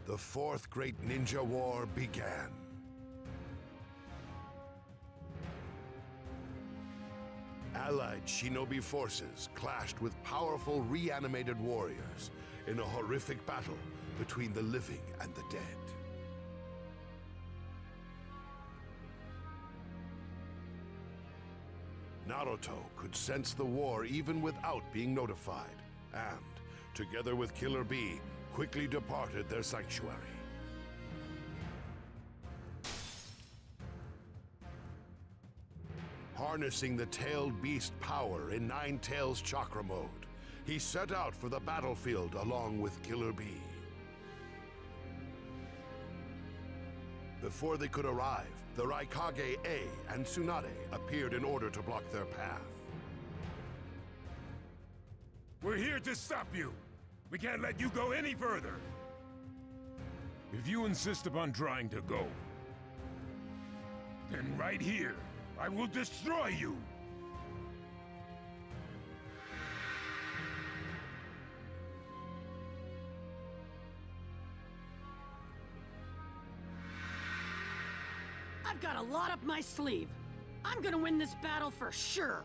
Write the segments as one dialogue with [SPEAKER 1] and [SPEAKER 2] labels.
[SPEAKER 1] The Fourth Great Ninja War began. Allied shinobi forces clashed with powerful reanimated warriors in a horrific battle between the living and the dead. Naruto could sense the war even without being notified, and, together with Killer Bee, quickly departed their sanctuary. Harnessing the tailed beast power in Nine Tails chakra mode, he set out for the battlefield along with Killer Bee. Before they could arrive, the Raikage A and Tsunade appeared in order to block their path.
[SPEAKER 2] We're here to stop you! We can't let you go any further! If you insist upon trying to go, then right here, I will destroy you!
[SPEAKER 3] I've got a lot up my sleeve. I'm gonna win this battle for sure.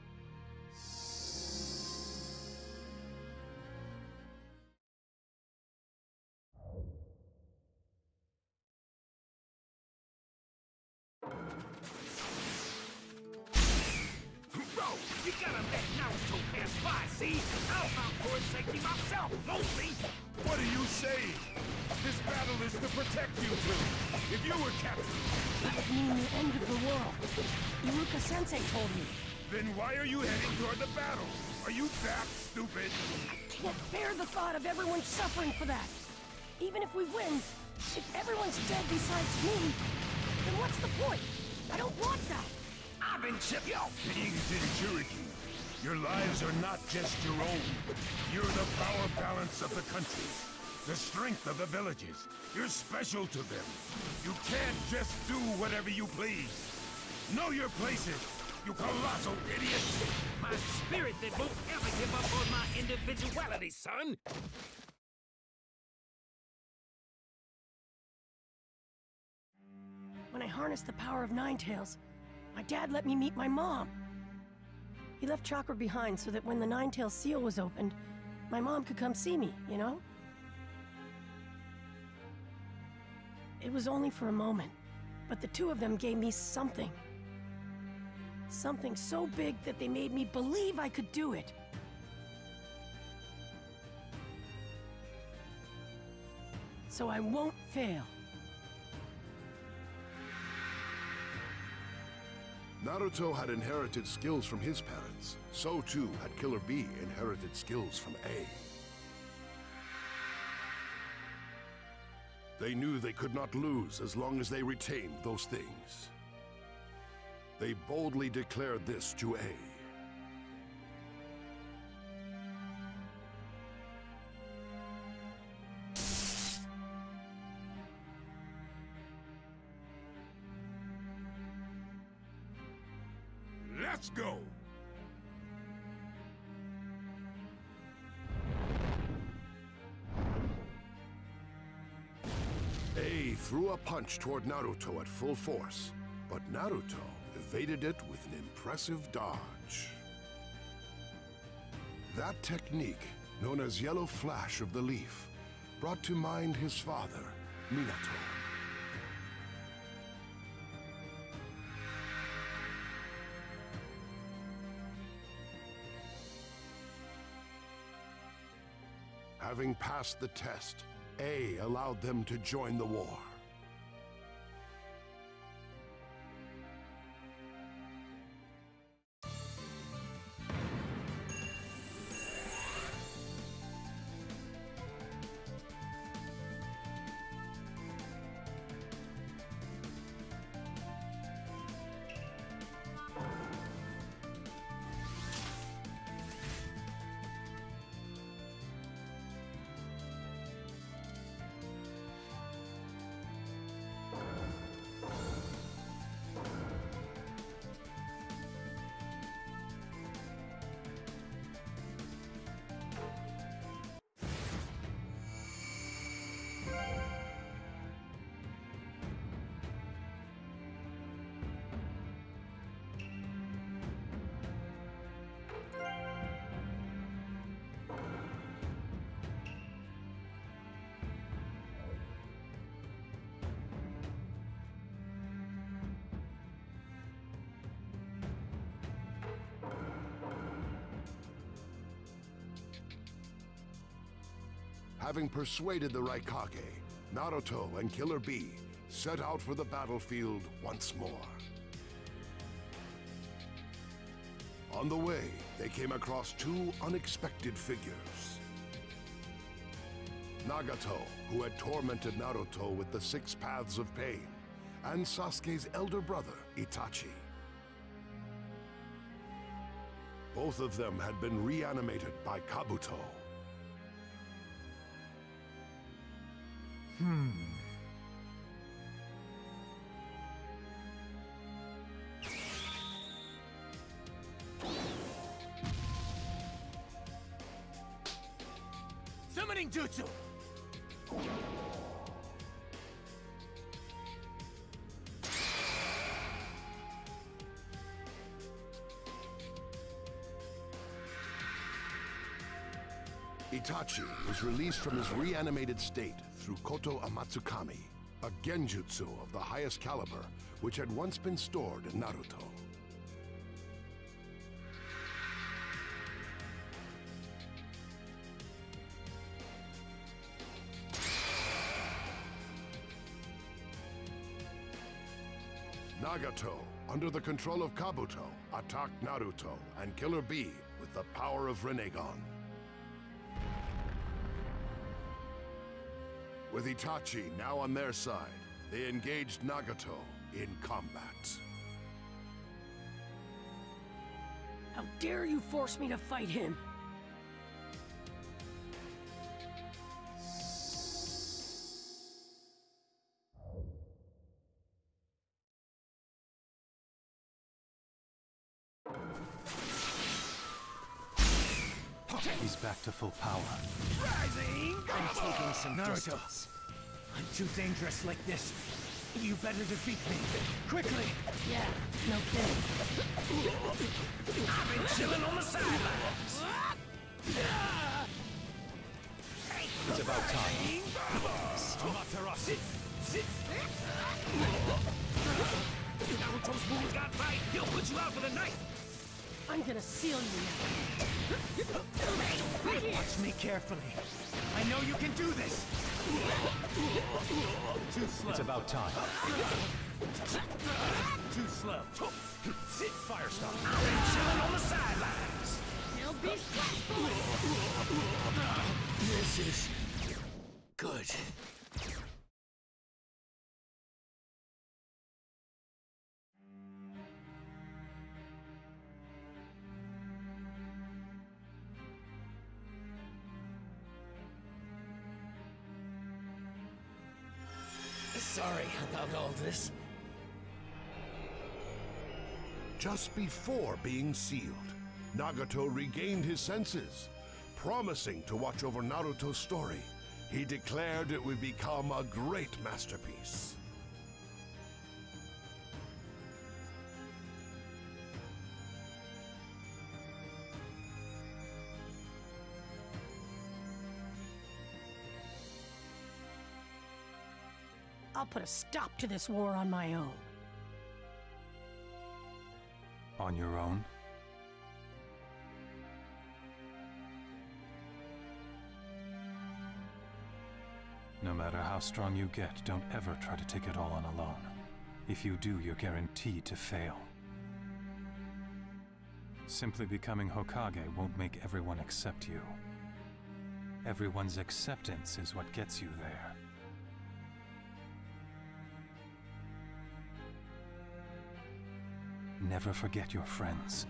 [SPEAKER 4] Bro, you gotta let Naruto pass by, see? I'll fight for his safety myself, mostly!
[SPEAKER 2] What are you saying? This battle is to protect you two! If you were captured,
[SPEAKER 3] That would mean the end of the world. Iruka-sensei told me.
[SPEAKER 2] then why are you heading toward the battle? Are you that stupid?
[SPEAKER 3] Can't bear the thought of everyone suffering for that. Even if we win, if everyone's dead besides me, then what's the point? I don't want that.
[SPEAKER 4] I've been chipped off!
[SPEAKER 2] Being Jinchuriki, your lives are not just your own. You're the power balance of the country. The strength of the villages. You're special to them. You can't just do whatever you please. Know your places, you colossal idiot!
[SPEAKER 4] My spirit that won't ever give up on my individuality, son!
[SPEAKER 3] When I harnessed the power of Nine Tails, my dad let me meet my mom. He left Chakra behind so that when the Nine Tails seal was opened, my mom could come see me, you know? It was only for a moment, but the two of them gave me something. Something so big that they made me believe I could do it. So I won't fail.
[SPEAKER 1] Naruto had inherited skills from his parents. So too had Killer Bee inherited skills from A. They knew they could not lose as long as they retained those things. They boldly declared this to A.
[SPEAKER 2] Let's go!
[SPEAKER 1] A threw a punch toward Naruto at full force, but Naruto evaded it with an impressive dodge. That technique, known as Yellow Flash of the Leaf, brought to mind his father, Minato. Having passed the test, A allowed them to join the war. Having persuaded the Raikage, Naruto and Killer Bee set out for the battlefield once more. On the way, they came across two unexpected figures. Nagato, who had tormented Naruto with the 6 paths of pain, and Sasuke's elder brother, Itachi. Both of them had been reanimated by Kabuto.
[SPEAKER 4] Summoning Jutsu!
[SPEAKER 1] Itachi was released from his reanimated state through Koto Amatsukami, a genjutsu of the highest caliber, which had once been stored in Naruto. Nagato, under the control of Kabuto, attacked Naruto and Killer Bee with the power of Rinnegan. With Itachi now on their side, they engaged Nagato in combat.
[SPEAKER 3] How dare you force me to fight him?
[SPEAKER 5] He's back to full power.
[SPEAKER 4] Rising!
[SPEAKER 5] I'm taking some
[SPEAKER 4] Naruto,
[SPEAKER 5] distance.
[SPEAKER 4] I'm too dangerous like this. You better defeat me. Quickly!
[SPEAKER 3] Yeah, no kidding.
[SPEAKER 4] I've been chilling on the sidelines.
[SPEAKER 5] It's about time.
[SPEAKER 4] Amaterasu! Sit! Naruto's wounds got bite. He'll put you out for the night.
[SPEAKER 3] I'm gonna seal you now.
[SPEAKER 4] Watch me carefully. I know you can do this. Too slow.
[SPEAKER 5] It's about time.
[SPEAKER 4] Too slow. Sit, Firestar. I've been chilling on the sidelines.
[SPEAKER 3] You'll be stressful.
[SPEAKER 4] This is good. Sorry about all this.
[SPEAKER 1] Just before being sealed, Nagato regained his senses. Promising to watch over Naruto's story, he declared it would become a great masterpiece.
[SPEAKER 3] I'll put a stop to this war on my own.
[SPEAKER 5] On your own? No matter how strong you get, don't ever try to take it all on alone. If you do, you're guaranteed to fail. Simply becoming Hokage won't make everyone accept you. Everyone's acceptance is what gets you there. Never forget your friends.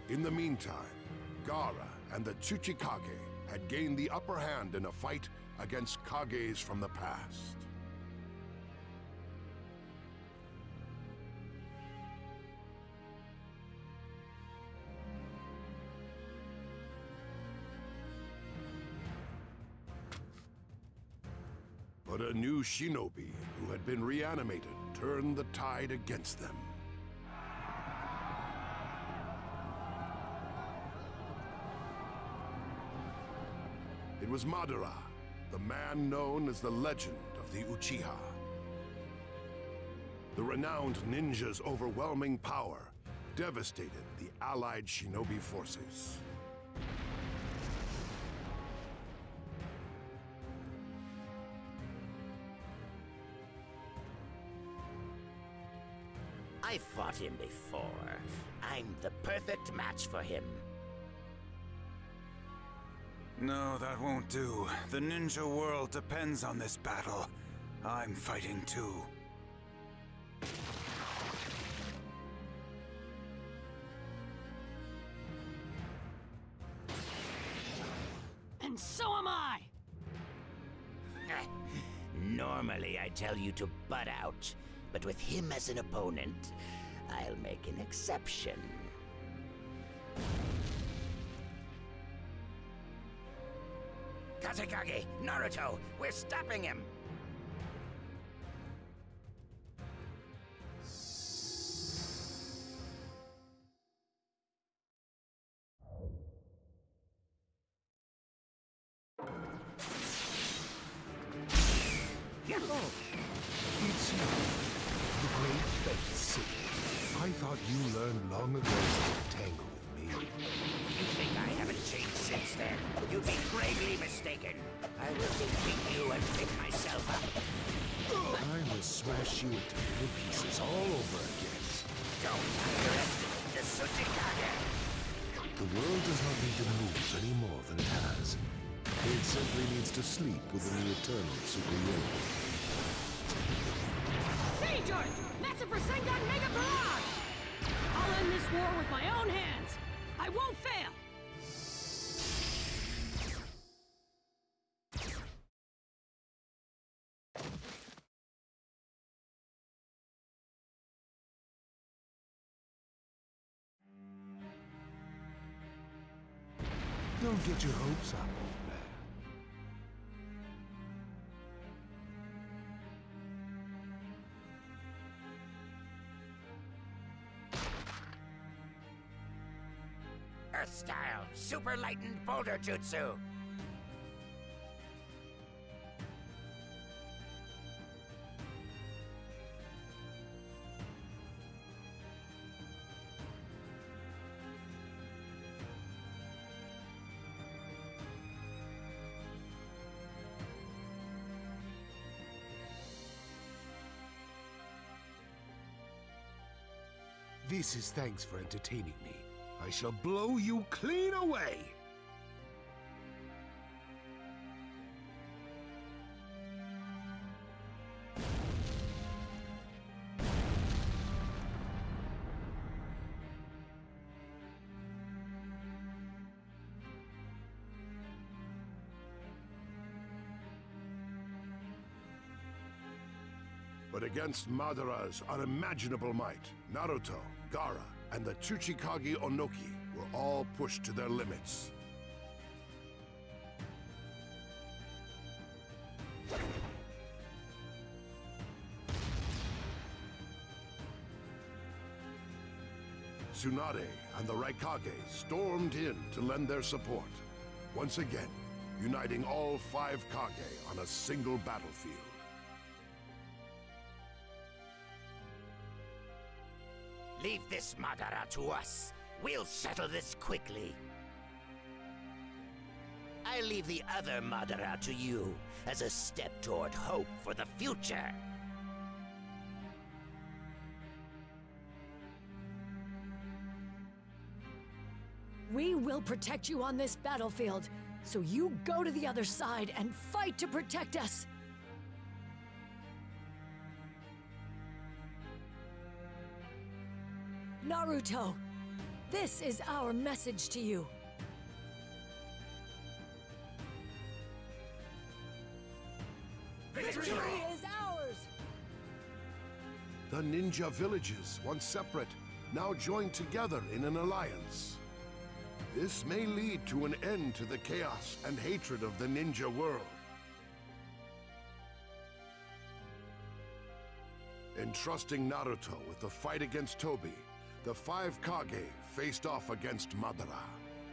[SPEAKER 1] In the meantime, Gaara and the Tsuchikage had gained the upper hand in a fight against Kages from the past. But a new shinobi who had been reanimated turned the tide against them. It was Madara, the man known as the Legend of the Uchiha. The renowned ninja's overwhelming power devastated the allied shinobi forces.
[SPEAKER 4] I fought him before. I'm the perfect match for him.
[SPEAKER 6] No, that won't do. The ninja world depends on this battle. I'm fighting too.
[SPEAKER 3] And so am I!
[SPEAKER 4] Normally, I tell you to butt out, but with him as an opponent, I'll make an exception. Kazekage, Naruto, we're stopping him!
[SPEAKER 2] It's you, the great Fate City. I thought you learned long ago to tangle with me.
[SPEAKER 4] You think I haven't changed since then? You'd be gravely mistaken. I will defeat you and pick myself up.
[SPEAKER 2] I will smash you into little pieces all over again.
[SPEAKER 4] Don't underestimate the Tsuchikage!
[SPEAKER 2] The world does not need to move any more than it has. It simply needs to sleep within the eternal Tsukuyomi.
[SPEAKER 3] Danger! Massive Rasengan Mega Barrage! I'll end this war with my own hands! I won't fail!
[SPEAKER 2] Don't get your hopes up, old man.
[SPEAKER 4] Earth style, super lightened boulder jutsu.
[SPEAKER 2] This is thanks for entertaining me. I shall blow you clean away!
[SPEAKER 1] But against Madara's unimaginable might, Naruto, Gaara, and the Tsuchikage Onoki were all pushed to their limits. Tsunade and the Raikage stormed in to lend their support, once again uniting all 5 Kage on a single battlefield.
[SPEAKER 4] Leave this Madara to us. We'll settle this quickly. I leave the other Madara to you as a step toward hope for the future.
[SPEAKER 7] We will protect you on this battlefield, so you go to the other side and fight to protect us! Naruto, This is our message to you. Victory is ours!
[SPEAKER 1] The ninja villages, once separate, now joined together in an alliance. This may lead to an end to the chaos and hatred of the ninja world. Entrusting Naruto with the fight against Tobi, the 5 Kage faced off against Madara.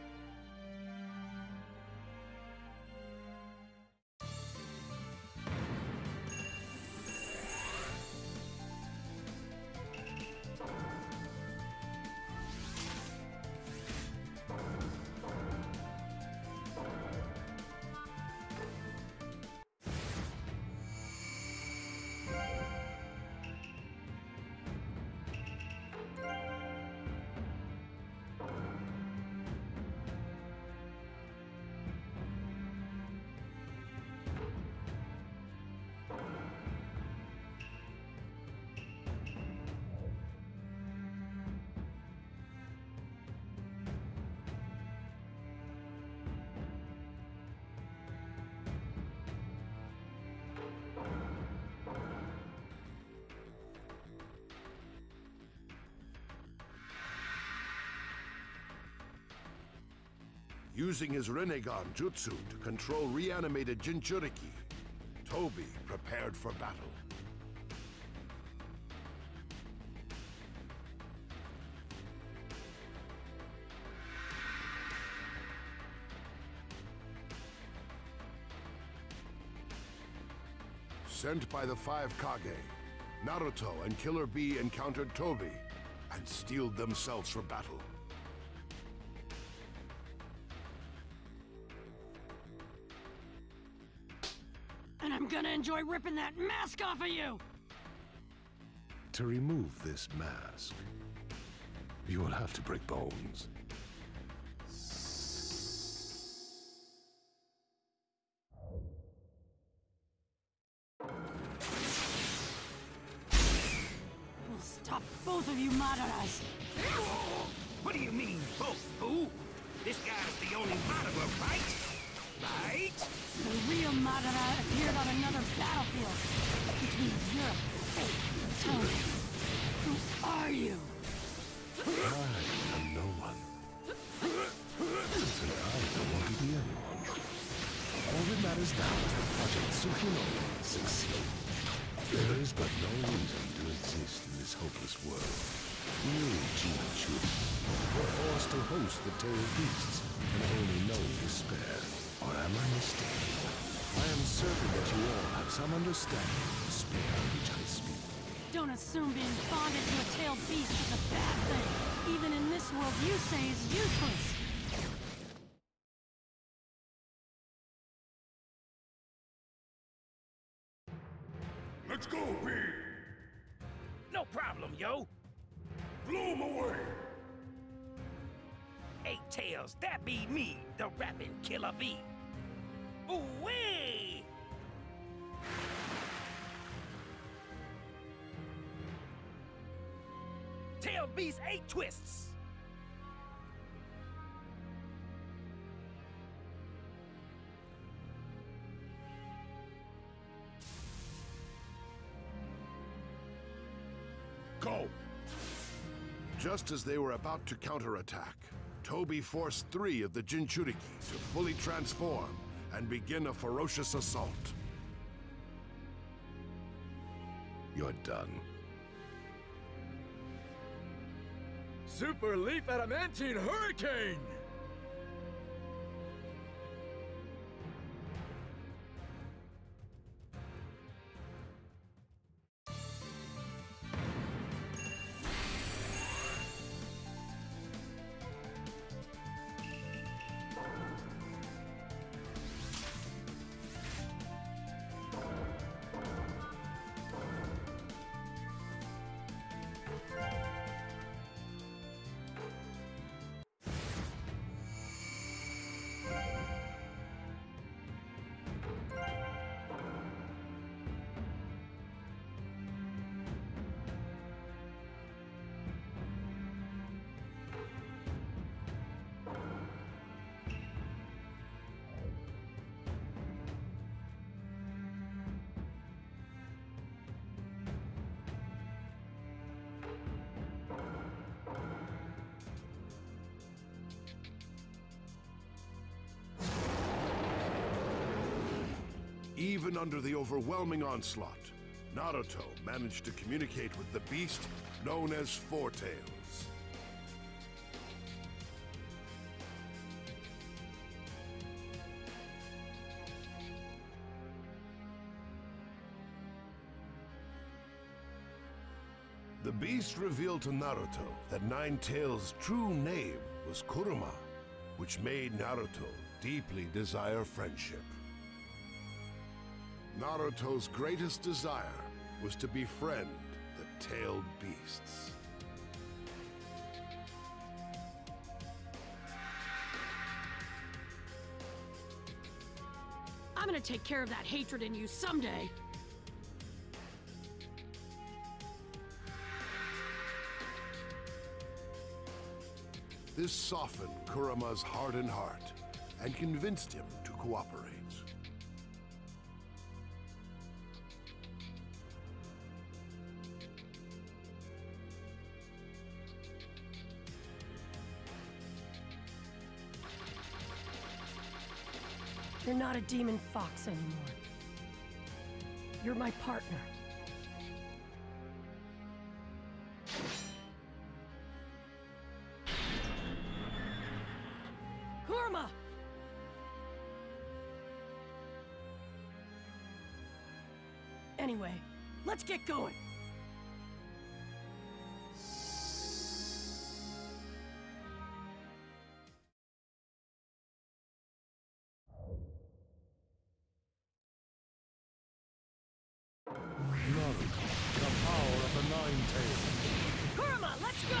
[SPEAKER 1] Using his Rinnegan Jutsu to control reanimated Jinchuriki, Tobi prepared for battle. Sent by the 5 Kage, Naruto and Killer Bee encountered Tobi and steeled themselves for battle.
[SPEAKER 3] And I'm gonna enjoy ripping that mask off of you!
[SPEAKER 1] To remove this mask, you will have to break bones.
[SPEAKER 3] We'll stop both of you Madaras!
[SPEAKER 4] What do you mean, both, fool? This guy's the only Madara, right? Right?
[SPEAKER 3] The real Madara appeared on another battlefield, which means you're a fake. Tell me, who are you?
[SPEAKER 1] I am no one. And I don't want to be anyone. All that matters now is that Project Tsukinori succeed. There is but no reason to exist in this hopeless world. You, Jinchuriki, were forced to host the tailed beasts and only know despair. Or am I mistaken? I am certain that you all have some understanding of the despair of which I speak.
[SPEAKER 3] Don't assume being bonded to a tailed beast is a bad thing. Even in this world you say is useless.
[SPEAKER 2] Let's go, B!
[SPEAKER 4] No problem, yo.
[SPEAKER 2] Blow him away!
[SPEAKER 4] 8 Tails, that be me, the rapping Killer Bee. Ooh-wee! Tail Beast 8 twists!
[SPEAKER 2] Go!
[SPEAKER 1] Just as they were about to counterattack, Tobi forced 3 of the Jinchuriki to fully transform and begin a ferocious assault. You're done.
[SPEAKER 8] Super Leaf Adamantine Hurricane!
[SPEAKER 1] Even under the overwhelming onslaught, Naruto managed to communicate with the beast known as Four Tails. The beast revealed to Naruto that Nine Tails' true name was Kurama, which made Naruto deeply desire friendship. Naruto's greatest desire was to befriend the tailed beasts.
[SPEAKER 3] I'm gonna take care of that hatred in you someday.
[SPEAKER 1] This softened Kurama's hardened heart and convinced him to cooperate.
[SPEAKER 3] You're not a demon fox anymore. You're my partner. Kurama! Anyway, let's get going.
[SPEAKER 1] Naruto, the power of the Nine Tails.
[SPEAKER 3] Kurama, let's go!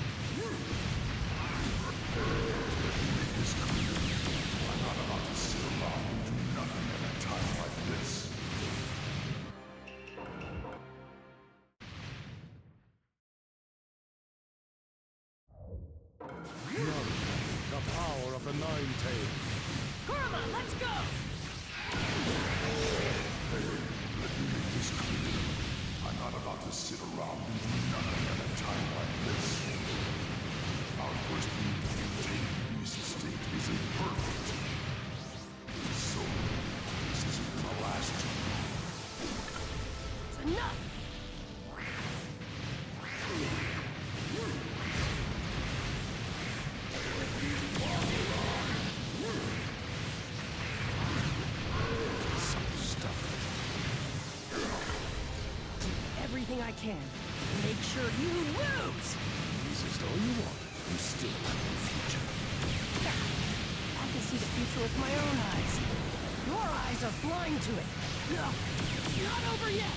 [SPEAKER 2] I'm not about to sit around and do nothing at a time like this.
[SPEAKER 1] Naruto, the power of the Nine Tails.
[SPEAKER 3] Kurama, let's go!
[SPEAKER 2] Let me make this clear. I'm not about to sit around and do nothing at a time like this. Our first move to obtain peace state isn't perfect. So, this isn't gonna last too long.
[SPEAKER 3] It's enough! Everything I can to make sure you lose!
[SPEAKER 1] Resist all you want, you still have no future.
[SPEAKER 3] I can see the future with my own eyes. Your eyes are blind to it. No, it's not over yet!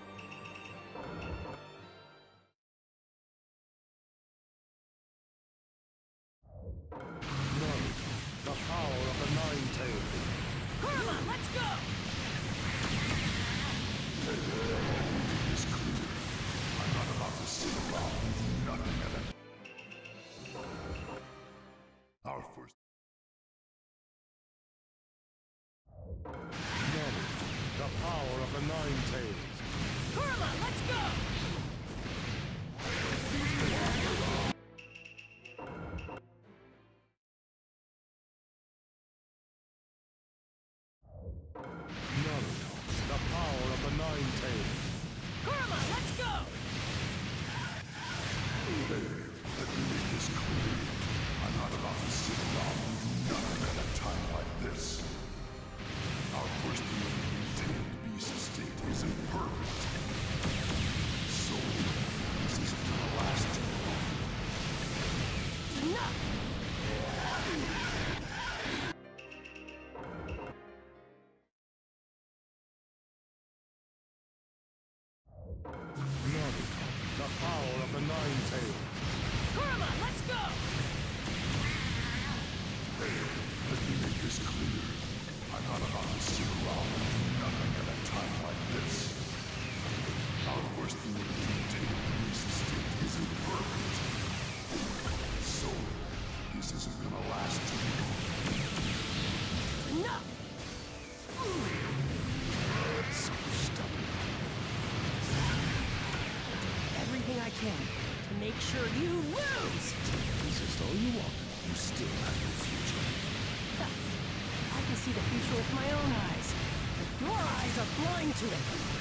[SPEAKER 1] Naruto, the power of the Nine Tails.
[SPEAKER 3] Kurama, let's go!
[SPEAKER 2] It's clear. I'm not about to sit around and do nothing at a... Our first...
[SPEAKER 1] Naruto, the power of the Nine Tails.
[SPEAKER 3] Kurama, let's go!
[SPEAKER 1] Naruto, the power of the Nine Tails.
[SPEAKER 3] Kurama, let's go!
[SPEAKER 2] Let me make this clear. I'm not about to sit around and do nothing at a time like this. Our first move to obtain beast state isn't perfect. So, this isn't gonna last too long.
[SPEAKER 3] Enough!
[SPEAKER 1] Naruto, the power of the Nine Tails.
[SPEAKER 3] Kurama, let's go!
[SPEAKER 2] Let me make this clear. I'm not about to sit around and do nothing at a time like this. Our first move to obtain beast state isn't perfect. So, this isn't gonna last too long.
[SPEAKER 3] Enough!
[SPEAKER 1] So stubborn.
[SPEAKER 3] Everything I can to make sure you lose!
[SPEAKER 1] Resist all you want, you still have no future.
[SPEAKER 3] I can see the future with my own eyes. Your eyes are blind to it!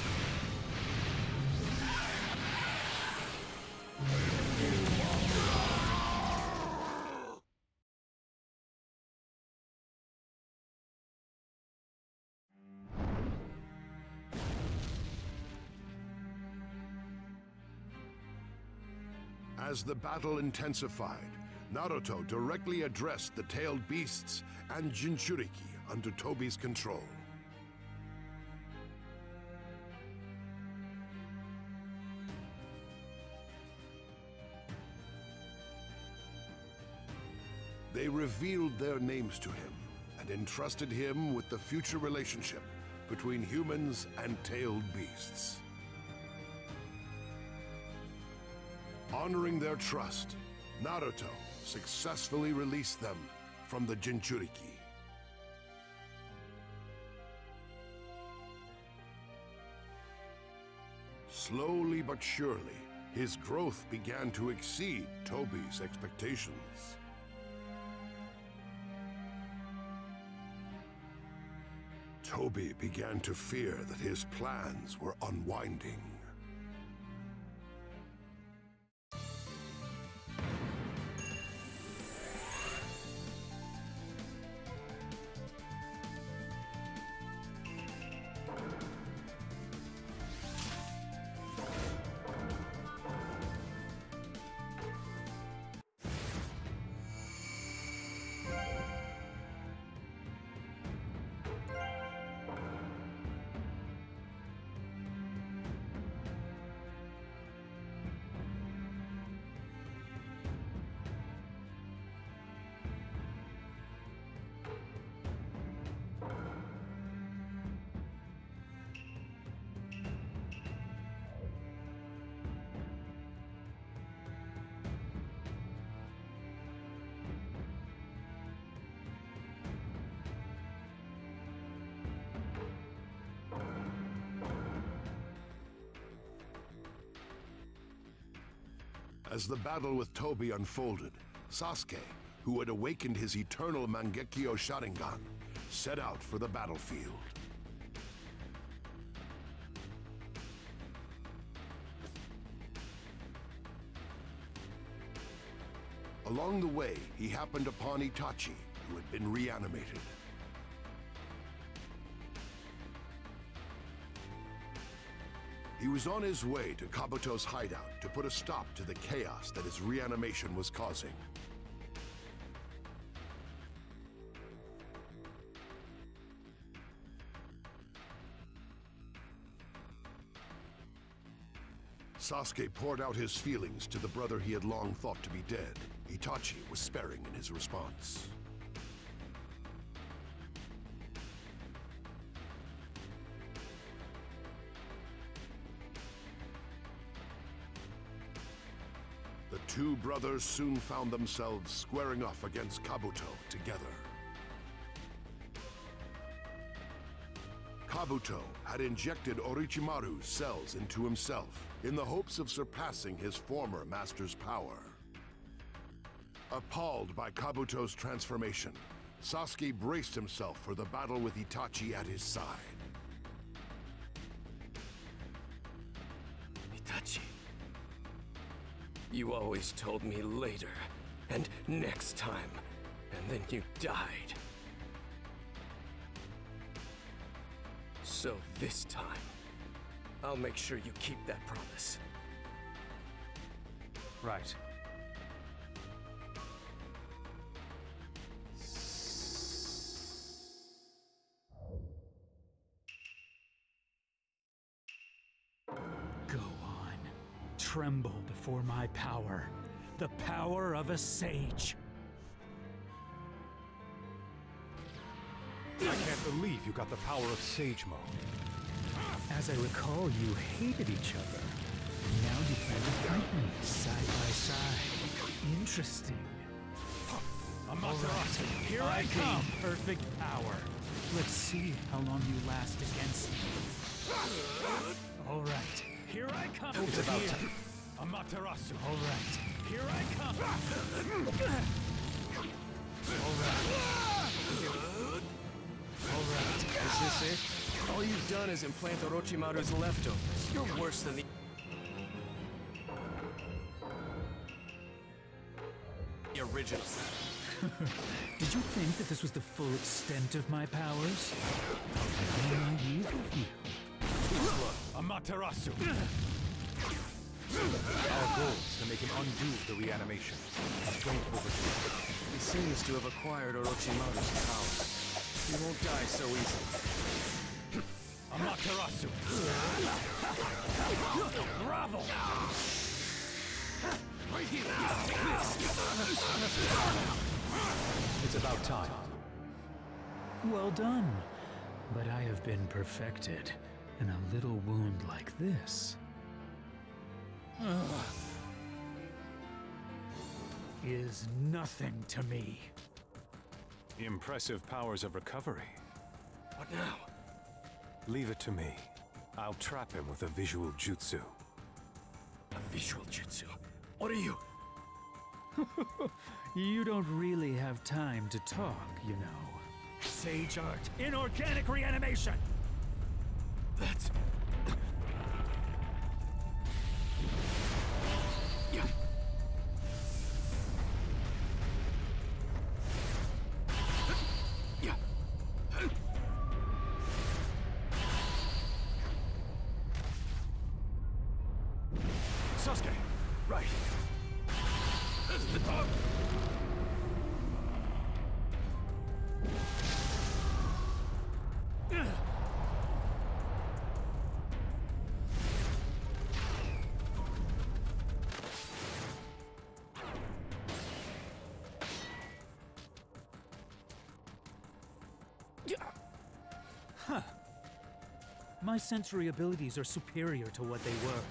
[SPEAKER 1] As the battle intensified, Naruto directly addressed the tailed beasts and Jinchuriki under Tobi's control. They revealed their names to him and entrusted him with the future relationship between humans and tailed beasts. Honoring their trust, Naruto successfully released them from the Jinchuriki. Slowly but surely, his growth began to exceed Tobi's expectations. Tobi began to fear that his plans were unwinding. As the battle with Tobi unfolded, Sasuke, who had awakened his eternal Mangekyo Sharingan, set out for the battlefield. Along the way, he happened upon Itachi, who had been reanimated. He was on his way to Kabuto's hideout to put a stop to the chaos that his reanimation was causing. Sasuke poured out his feelings to the brother he had long thought to be dead. Itachi was sparing in his response. The two brothers soon found themselves squaring off against Kabuto together. Kabuto had injected Orochimaru's cells into himself in the hopes of surpassing his former master's power. Appalled by Kabuto's transformation, Sasuke braced himself for the battle with Itachi at his side.
[SPEAKER 9] Itachi, you always told me later, and next time, and then you died. So this time, I'll make sure you keep that promise.
[SPEAKER 5] Right.
[SPEAKER 10] Go on. Tremble before my power. The power of a sage.
[SPEAKER 5] I can't believe you got the power of Sage Mode.
[SPEAKER 10] As I recall, you hated each other. Now you plan to fight me side by side. Interesting.
[SPEAKER 5] Amaterasu,
[SPEAKER 10] Here I come! Perfect power. Let's see how long you last against me. All right, here I come.
[SPEAKER 5] It's about
[SPEAKER 10] here.
[SPEAKER 5] time. Amaterasu.
[SPEAKER 10] All right, here I come. All right. All right,
[SPEAKER 9] this it? All you've done is implant Orochimaru's leftovers. You're worse than the original.
[SPEAKER 10] Did you think that this was the full extent of my powers? How very naive of you.
[SPEAKER 5] Amaterasu! Our goal is to make him undo the reanimation. Don't overdo it.
[SPEAKER 9] He seems to have acquired Orochimaru's power. He won't die so easily.
[SPEAKER 5] Amaterasu! Bravo!
[SPEAKER 9] Right here! Take this!
[SPEAKER 5] It's about time.
[SPEAKER 10] Well done. But I have been perfected in a little wound like this. Is nothing to me.
[SPEAKER 5] Impressive powers of recovery.
[SPEAKER 9] What now?
[SPEAKER 5] Leave it to me. I'll trap him with a visual jutsu.
[SPEAKER 9] A visual jutsu? What are you?
[SPEAKER 10] You don't really have time to talk, you know. Sage Art, inorganic reanimation!
[SPEAKER 9] That's... Yeah. Yeah.
[SPEAKER 5] Sasuke!
[SPEAKER 9] Right.
[SPEAKER 10] Huh. My sensory abilities are superior to what they were.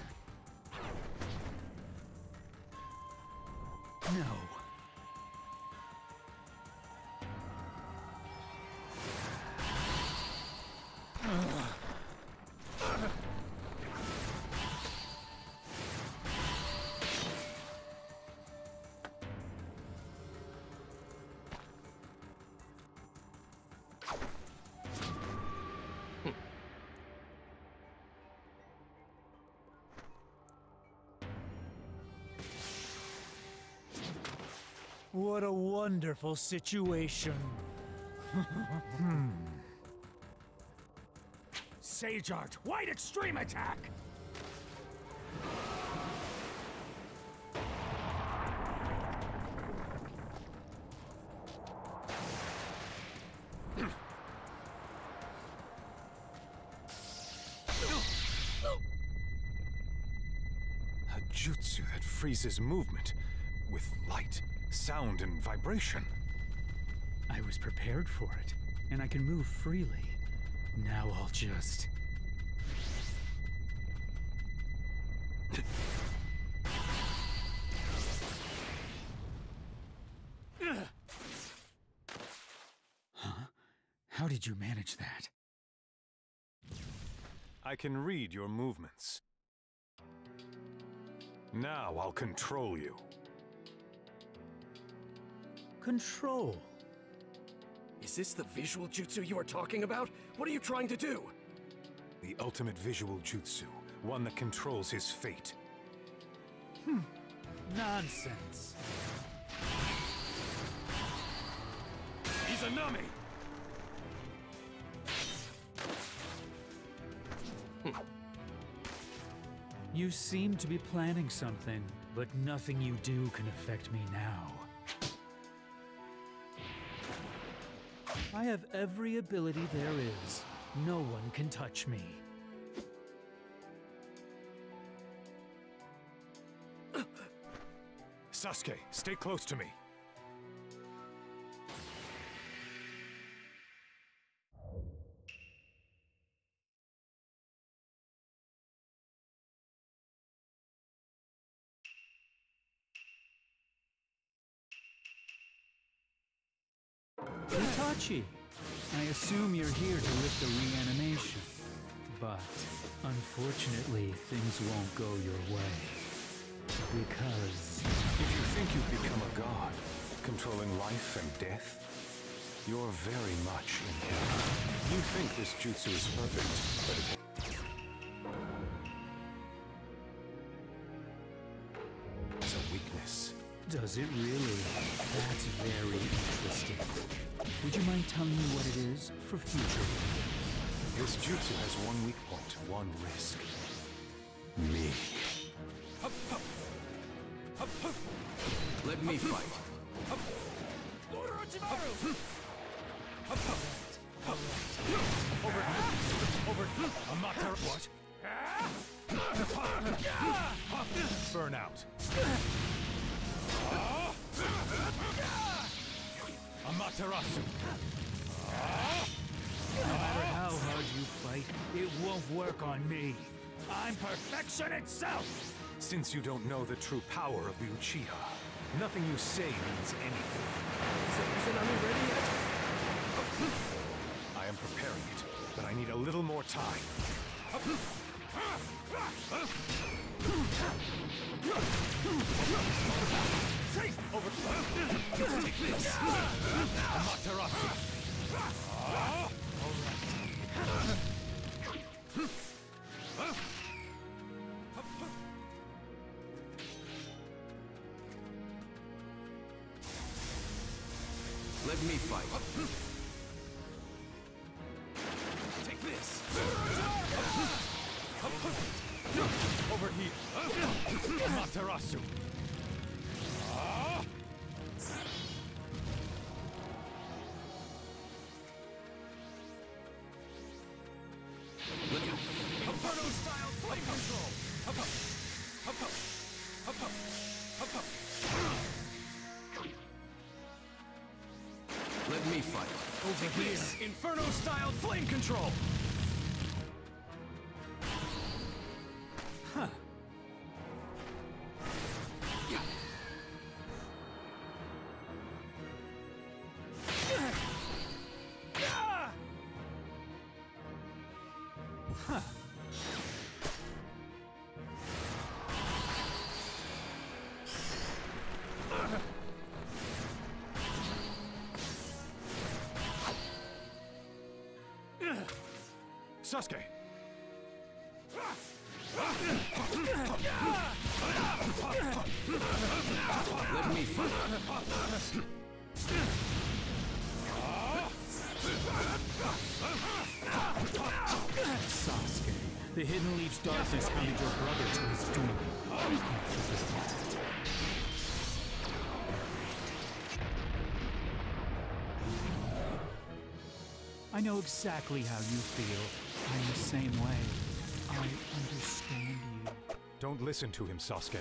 [SPEAKER 10] No. What a wonderful situation. Sage Art, White Extreme Attack!
[SPEAKER 5] A jutsu that freezes movement with light, sound, and vibration.
[SPEAKER 10] I was prepared for it, and I can move freely. Now I'll just... Huh? How did you manage that?
[SPEAKER 5] I can read your movements. Now I'll control you.
[SPEAKER 10] Control?
[SPEAKER 9] Is this the visual jutsu you are talking about? What are you trying to do?
[SPEAKER 5] The ultimate visual jutsu, one that controls his fate.
[SPEAKER 10] Nonsense.
[SPEAKER 5] Izanami!
[SPEAKER 10] You seem to be planning something, but nothing you do can affect me now. I have every ability there is. No one can touch me.
[SPEAKER 5] Sasuke, stay close to me.
[SPEAKER 10] Itachi, I assume you're here to lift the reanimation. But, unfortunately, things won't go your way. Because...
[SPEAKER 5] If you think you've become a god, controlling life and death, You're very much in error. You think this jutsu is perfect, but it has a weakness.
[SPEAKER 10] Does it really? That's very interesting. Would you mind telling me what it is for future?
[SPEAKER 5] This jutsu has one weak point, one risk. Me.
[SPEAKER 9] Let me fight.
[SPEAKER 5] Over. Amaterasu. What? Burn out. Amaterasu.
[SPEAKER 10] No matter how hard you fight, it won't work on me. I'm perfection itself!
[SPEAKER 5] Since you don't know the true power of the Uchiha, nothing you say means anything.
[SPEAKER 9] Is Izanami ready yet?
[SPEAKER 5] I am preparing it, but I need a little more time. Take this! Amaterasu!
[SPEAKER 9] Let me fight.
[SPEAKER 5] Take this! Over here! Amaterasu!
[SPEAKER 9] Look out.
[SPEAKER 5] Inferno-style flame control!
[SPEAKER 9] Let me fight.
[SPEAKER 5] Over here! Inferno-style flame control! Huh. Sasuke!
[SPEAKER 9] Let me fight.
[SPEAKER 10] Sasuke, the Hidden Leaf's darkness hounded your brother to his doom. I know exactly how you feel. I'm the same way. I understand you.
[SPEAKER 5] Don't listen to him, Sasuke.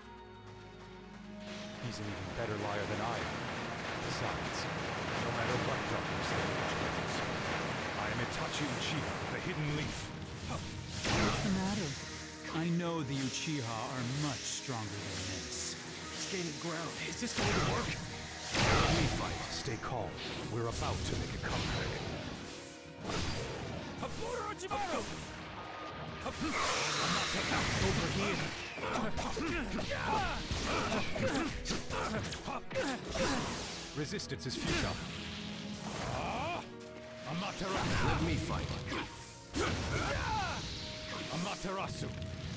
[SPEAKER 5] He's an even better liar than I am. Besides, no matter what darkness they experience, I am Itachi Uchiha, the Hidden Leaf.
[SPEAKER 10] What's the matter? I know the Uchiha are much stronger than this.
[SPEAKER 9] It's gaining ground. Is this going to work?
[SPEAKER 5] Let me fight. Stay calm. We're about to make a comeback.
[SPEAKER 10] Over here.
[SPEAKER 5] Resistance is futile. Amaterasu.
[SPEAKER 9] Let me fight.
[SPEAKER 5] Amaterasu.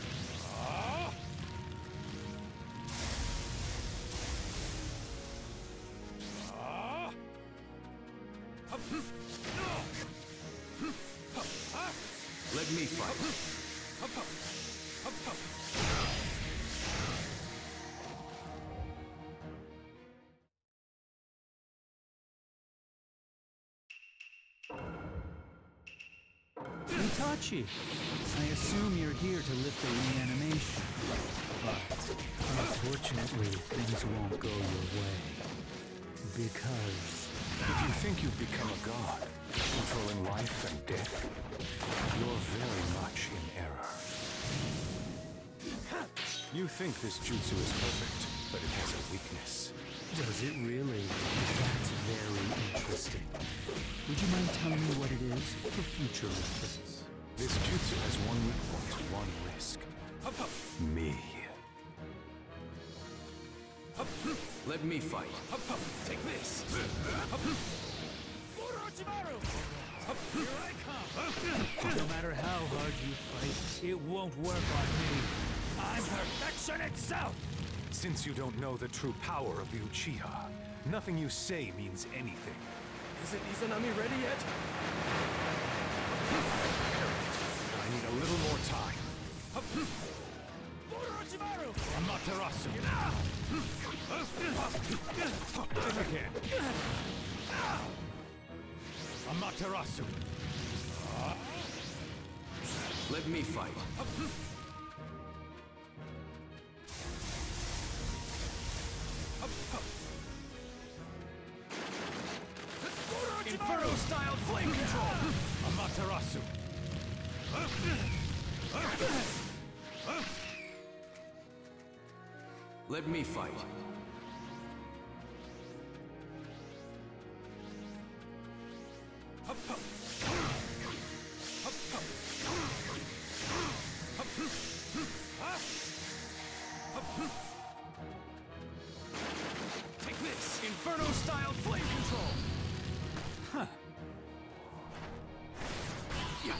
[SPEAKER 9] Let me fight.
[SPEAKER 10] Itachi, I assume you're here to lift the reanimation. But unfortunately, things won't go your way. Because
[SPEAKER 5] if you think you've become a god, controlling life and death, you're very much in error. You think this jutsu is perfect, but it has a weakness.
[SPEAKER 10] does it really? That's very interesting. Would you mind telling me what it is for future reference?
[SPEAKER 5] This jutsu has one weak point, one risk. Me.
[SPEAKER 9] Let me fight.
[SPEAKER 5] Take this!
[SPEAKER 10] No matter how hard you fight, it won't work on me. I'm perfection itself!
[SPEAKER 5] Since you don't know the true power of the Uchiha, nothing you say means anything.
[SPEAKER 9] Isn't Izanami ready yet?
[SPEAKER 5] I need a little more time. Amaterasu! Think again. Amaterasu!
[SPEAKER 9] Let me fight. Inferno-style flame control!
[SPEAKER 5] Amaterasu!
[SPEAKER 9] Let me fight. Take this! Inferno-style flame control!
[SPEAKER 5] Huh.
[SPEAKER 9] Yeah.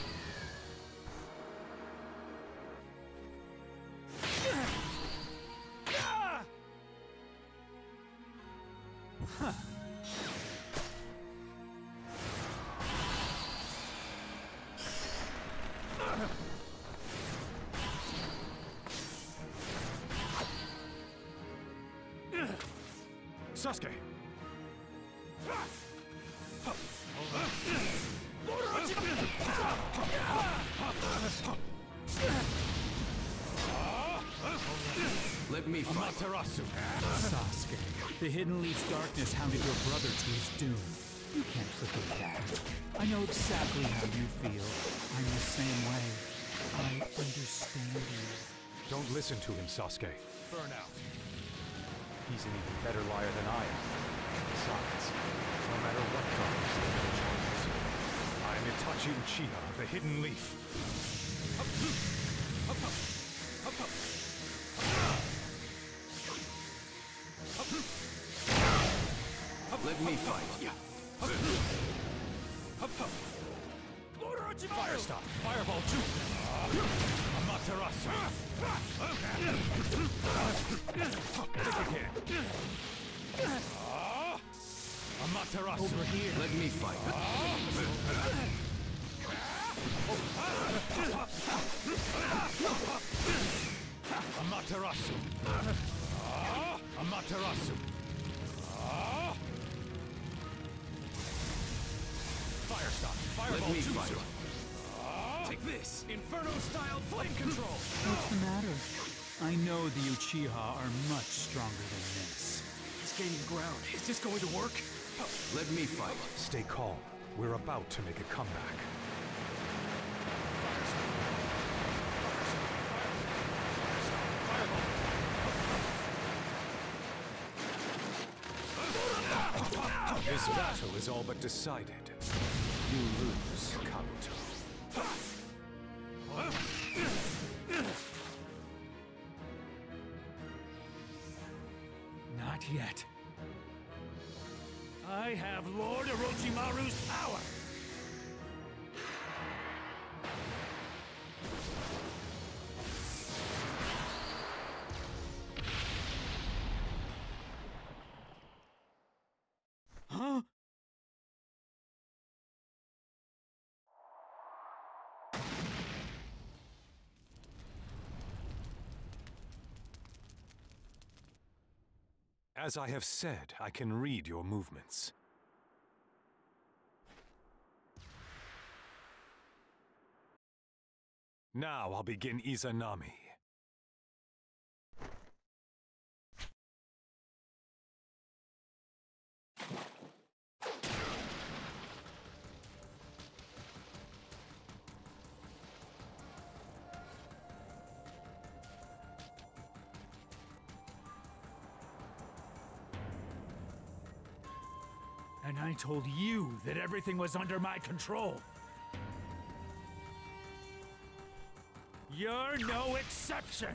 [SPEAKER 5] Huh. Sasuke!
[SPEAKER 9] Let me fight.
[SPEAKER 5] Amaterasu!
[SPEAKER 10] Sasuke, the Hidden Leaf's darkness hounded your brother to his doom. You can't forget that. I know exactly how you feel. I'm the same way. I understand you.
[SPEAKER 5] Don't listen to him, Sasuke. Burn out. He's an even better liar than I am. Besides, no matter what darkness the village holds, I am Itachi Uchiha of the Hidden Leaf.
[SPEAKER 9] Let me fight.
[SPEAKER 5] Fire stop! Fireball Juke! Amaterasu! Think again. Amaterasu!
[SPEAKER 10] Over here.
[SPEAKER 9] Let me fight.
[SPEAKER 5] Amaterasu! Amaterasu! Fire stop! Fireball
[SPEAKER 9] Let me
[SPEAKER 5] Jutsu!
[SPEAKER 9] fight.
[SPEAKER 5] Take this! Inferno-style flame control!
[SPEAKER 10] What's the matter? I know the Uchiha are much stronger than this.
[SPEAKER 9] He's gaining ground. Is this going to work? Let me fight.
[SPEAKER 5] Stay calm. We're about to make a comeback. This battle is all but decided. You lose, Kabuto.
[SPEAKER 10] Not yet. I have Lord Orochimaru's power! Huh?
[SPEAKER 5] As I have said, I can read your movements. Now I'll begin Izanami.
[SPEAKER 10] And I told you that everything was under my control. You're no exception!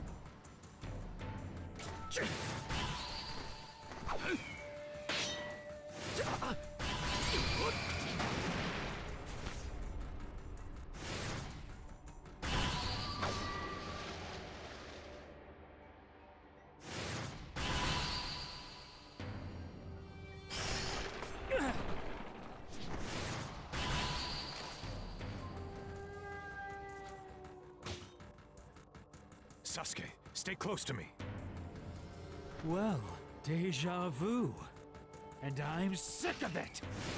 [SPEAKER 5] Sasuke, stay close to me.
[SPEAKER 10] Well, deja vu. And I'm sick of it!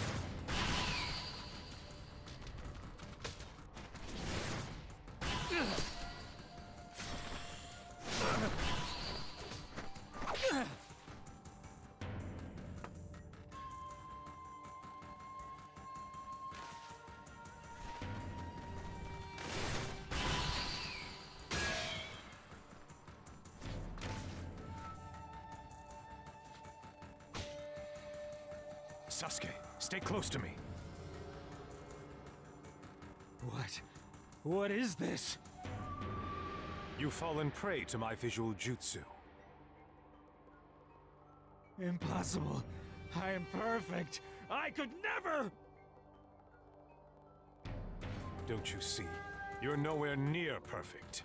[SPEAKER 5] Sasuke, stay close to me.
[SPEAKER 10] What is this?
[SPEAKER 5] You've fallen prey to my visual jutsu.
[SPEAKER 10] Impossible. I am perfect. I could never!
[SPEAKER 5] Don't you see? You're nowhere near perfect.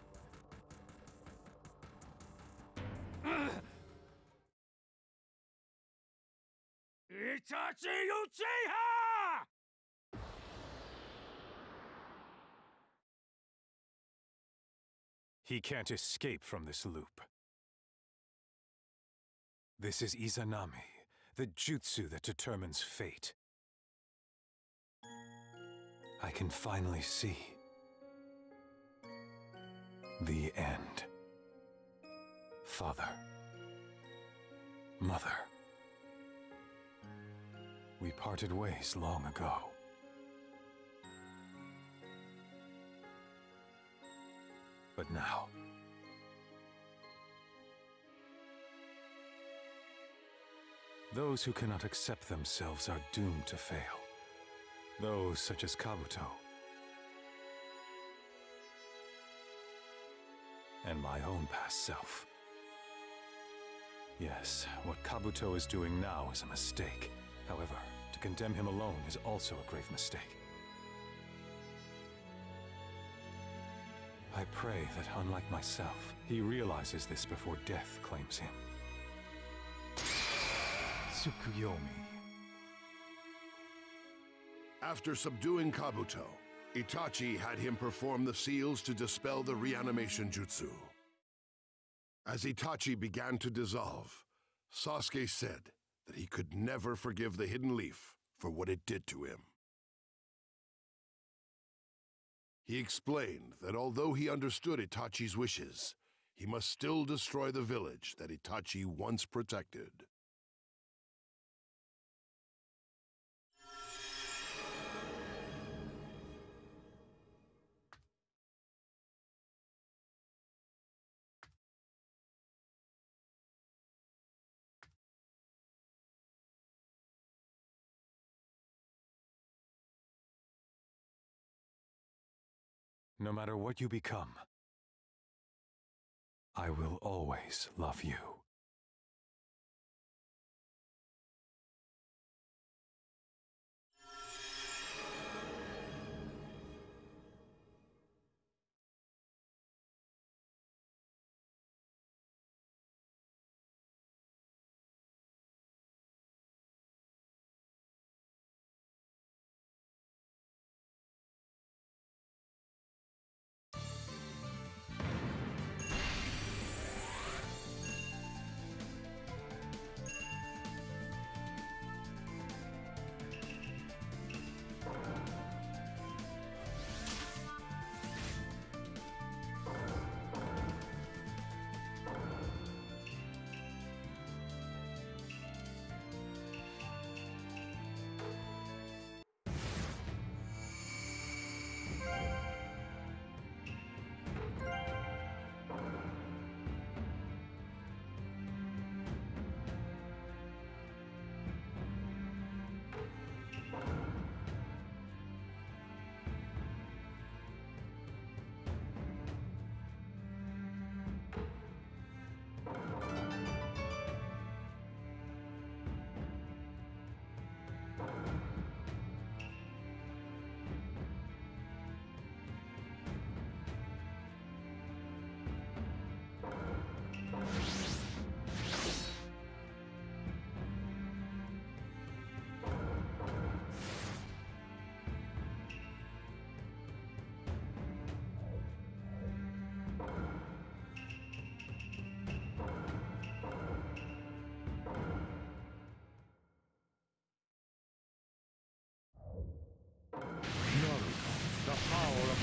[SPEAKER 10] Itachi Uchiha!
[SPEAKER 5] He can't escape from this loop. This is Izanami, the jutsu that determines fate. I can finally see the end. Father, Mother, we parted ways long ago. But now, those who cannot accept themselves are doomed to fail. Those such as Kabuto. And my own past self. Yes, what Kabuto is doing now is a mistake. However, to condemn him alone is also a grave mistake. I pray that, unlike myself, he realizes this before death claims him. Tsukuyomi.
[SPEAKER 1] After subduing Kabuto, Itachi had him perform the seals to dispel the reanimation jutsu. As Itachi began to dissolve, Sasuke said that he could never forgive the Hidden Leaf for what it did to him. He explained that although he understood Itachi's wishes, he must still destroy the village that Itachi once protected.
[SPEAKER 5] No matter what you become, I will always love you.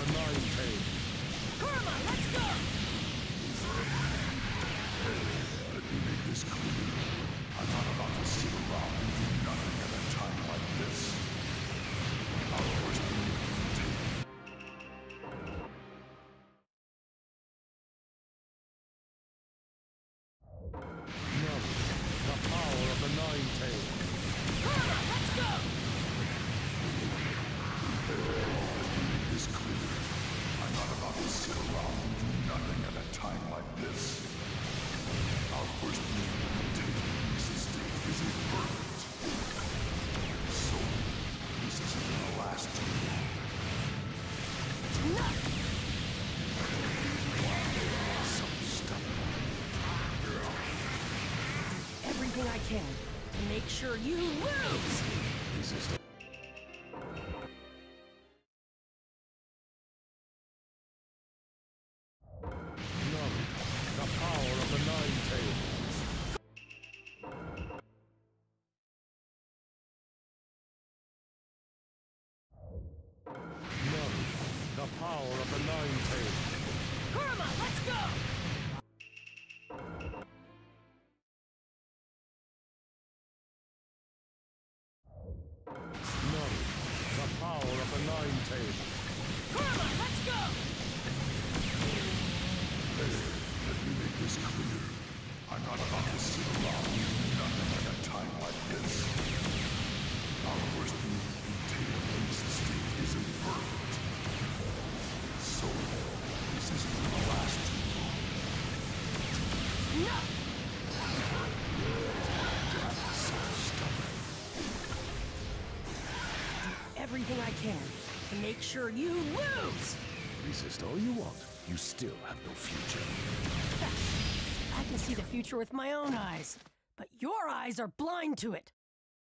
[SPEAKER 2] Nine Tails.
[SPEAKER 7] Kurama, let's go!
[SPEAKER 2] Let me make this clear. I'm not about to sit around and do nothing at a time like this. Our first move will take. No, the power of the Nine Tails.
[SPEAKER 7] Kurama, let's go!
[SPEAKER 2] Let me make this clear. I'm not about to sit around and do nothing at a time like this. Our first move will take this state is imperfect. So, this isn't the last time.
[SPEAKER 7] Enough!
[SPEAKER 2] So stubborn.
[SPEAKER 3] Everything I can to make sure you lose!
[SPEAKER 2] This is the the power of the Nine Tails. The power of the Nine Tails.
[SPEAKER 7] Kurama, let's go!
[SPEAKER 2] The power of the Nine Tails.
[SPEAKER 7] Kurama, let's go!
[SPEAKER 2] Let me make this clear. I'm not about to sit around and do nothing at a time like this. Our first move in tail this state is imperfect. So, this isn't the last move.
[SPEAKER 7] No!
[SPEAKER 2] So stubborn.
[SPEAKER 3] Everything I can to make sure you lose!
[SPEAKER 1] Resist all you want. You still have no future.
[SPEAKER 3] I can see the future with my own eyes, but your eyes are blind to it.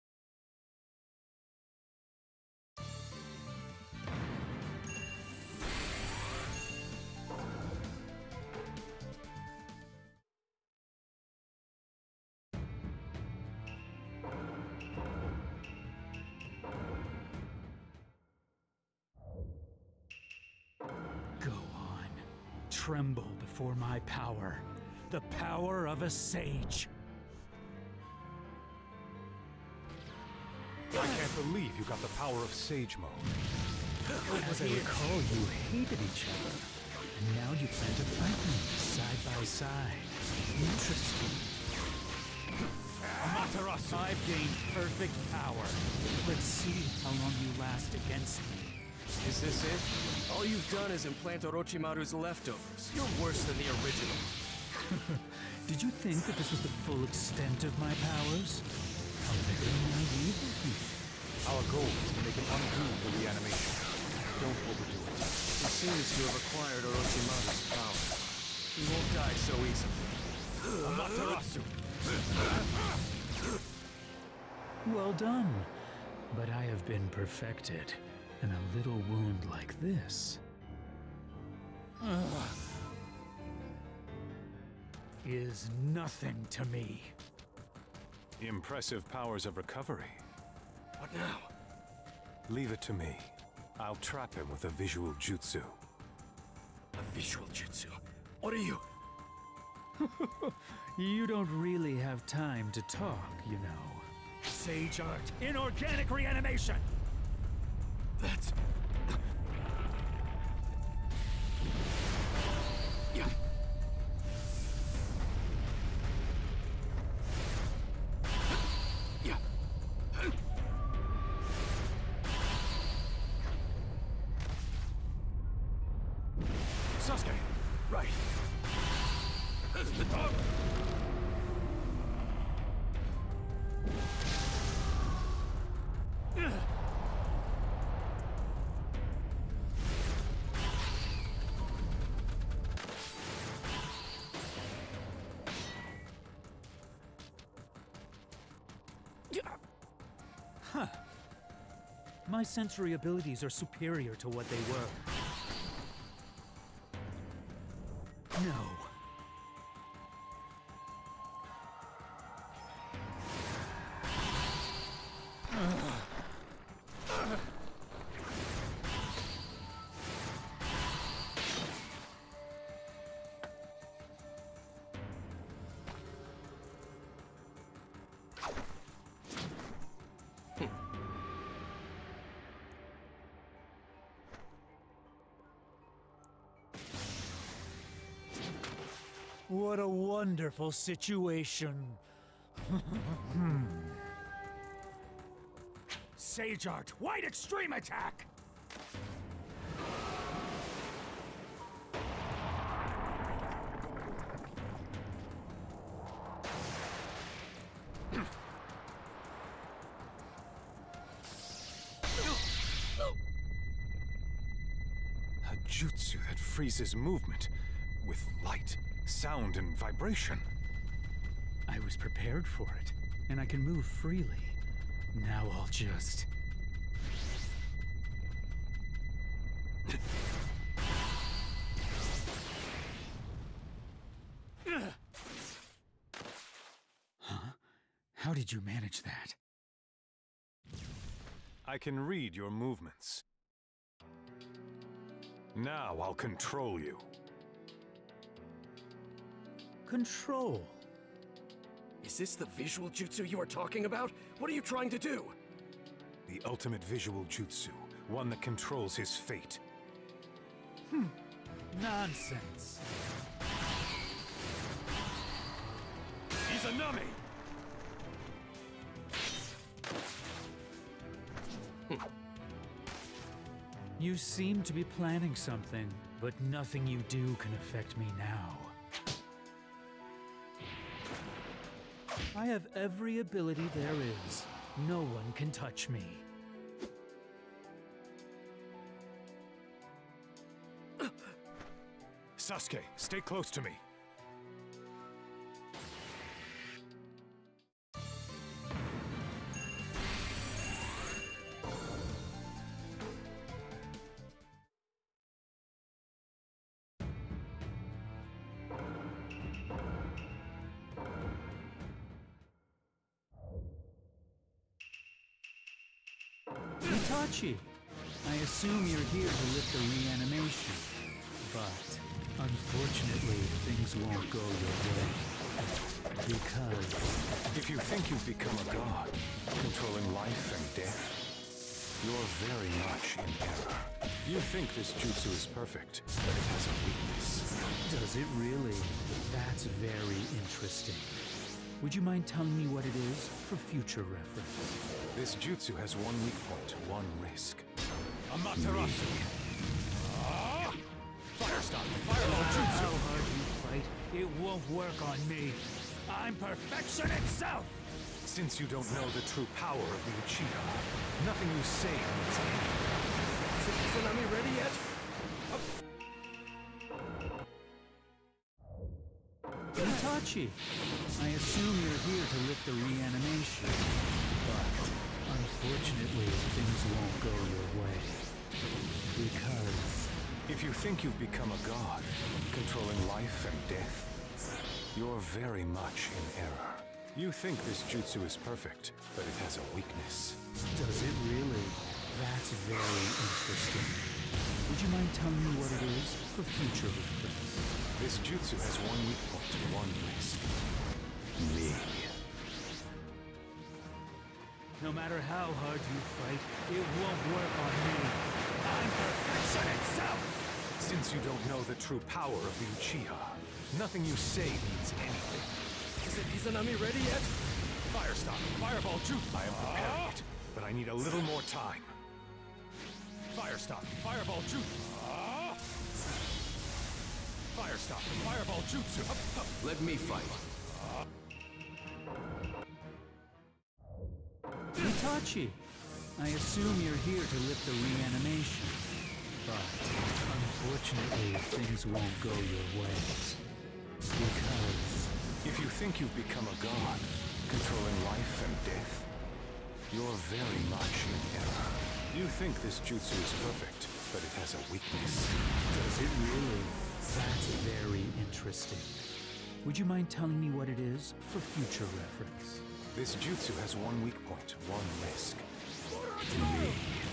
[SPEAKER 10] Go on. Tremble before my power. The power of a sage.
[SPEAKER 5] I can't believe you got the power of Sage Mode.
[SPEAKER 10] As I recall, you hated each other. And now you plan to fight me side by side. Interesting.
[SPEAKER 5] Amaterasu!
[SPEAKER 10] I've gained perfect power. Let's see how long you last against me.
[SPEAKER 9] Is this it? All you've done is implant Orochimaru's leftovers. You're worse than the original.
[SPEAKER 10] Did you think that this was the full extent of my powers? How very naive of you.
[SPEAKER 5] Our goal is to make an undo the reanimation. Don't overdo it.
[SPEAKER 9] It seems you have acquired Orochimaru's power. He won't die so easily.
[SPEAKER 5] Amaterasu!
[SPEAKER 10] Well done. But I have been perfected. And a little wound like this is nothing to me.
[SPEAKER 5] Impressive powers of recovery.
[SPEAKER 9] What now?
[SPEAKER 5] Leave it to me. I'll trap him with a visual jutsu.
[SPEAKER 9] A visual jutsu? What are you?
[SPEAKER 10] You don't really have time to talk, you know.
[SPEAKER 9] Sage art. Inorganic reanimation! That's... Yeah. Yeah. Sasuke! Right.
[SPEAKER 10] Huh. My sensory abilities are superior to what they were. No. What a wonderful situation.
[SPEAKER 8] Sage Art, White Extreme Attack!
[SPEAKER 5] A jutsu that freezes movement with light, sound, and vibration.
[SPEAKER 10] I was prepared for it, and I can move freely. Now I'll just... Huh? How did you manage that?
[SPEAKER 5] I can read your movements. Now I'll control you.
[SPEAKER 10] Control?
[SPEAKER 9] Is this the visual jutsu you are talking about? What are you trying to do?
[SPEAKER 5] The ultimate visual jutsu, one that controls his fate.
[SPEAKER 10] Nonsense.
[SPEAKER 5] Izanami!
[SPEAKER 10] You seem to be planning something, but nothing you do can affect me now. I have every ability there is. No one can touch me.
[SPEAKER 5] Sasuke, stay close to me.
[SPEAKER 10] Itachi, I assume you're here to lift the reanimation, but unfortunately things won't go your way. Because...
[SPEAKER 5] If you think you've become a god, controlling life and death, you're very much in error. You think this jutsu is perfect, but it has a weakness.
[SPEAKER 10] Does it really? That's very interesting. Would you mind telling me what it is for future reference?
[SPEAKER 5] This jutsu has one weak point, one risk.
[SPEAKER 8] Amaterasu!
[SPEAKER 5] Fire stop!
[SPEAKER 10] No matter how hard you fight, it won't work on me. I'm perfection itself!
[SPEAKER 5] Since you don't know the true power of the Uchiha, nothing you say means anything.
[SPEAKER 9] Is Izanami ready yet?
[SPEAKER 10] Itachi, I assume you're here to lift the reanimation, but unfortunately things won't go your way. Because...
[SPEAKER 5] If you think you've become a god, controlling life and death, you're very much in error. You think this jutsu is perfect, but it has a weakness.
[SPEAKER 10] Does it really? That's very interesting. Would you mind telling me what it is for future reference?
[SPEAKER 5] This jutsu has one weak point, one risk. Me.
[SPEAKER 10] No matter how hard you fight, it won't work on me. I'm perfection itself!
[SPEAKER 5] Since you don't know the true power of the Uchiha, nothing you say means anything.
[SPEAKER 9] Is Izanami ready yet?
[SPEAKER 5] Fire stop! Fireball jutsu! I am preparing it, but I need a little more time. Fire stop! Fireball jutsu! Fire stop! Fireball jutsu!
[SPEAKER 9] Let me fight.
[SPEAKER 10] Itachi, I assume you're here to lift the reanimation, but unfortunately things won't go your way. Because...
[SPEAKER 5] If you think you've become a god, controlling life and death, you're very much in error. You think this jutsu is perfect, but it has a weakness.
[SPEAKER 10] Does it really? That's very interesting. Would you mind telling me what it is for future reference?
[SPEAKER 5] This jutsu has one weak point, one risk.
[SPEAKER 10] Me.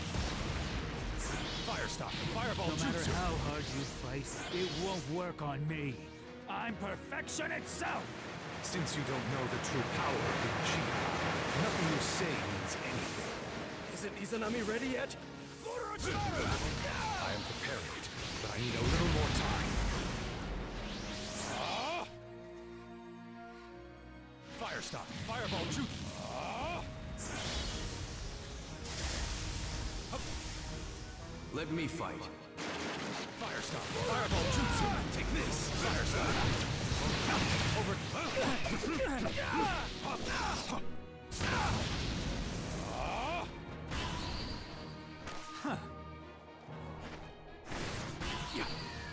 [SPEAKER 5] Fire stop! Fireball
[SPEAKER 10] No
[SPEAKER 5] jutsu!
[SPEAKER 10] matter how hard you fight, it won't work on me. I'm perfection itself!
[SPEAKER 5] Since you don't know the true power of the Uchiha, nothing you say means anything.
[SPEAKER 9] Isn't Izanami ready yet?
[SPEAKER 5] I am preparing it, but I need a little more time. stop! Fireball Jutsu!
[SPEAKER 9] Let me fight.
[SPEAKER 5] Fire stop! Fireball Jutsu! Take this! Fire stop! Over. Huh. Yeah.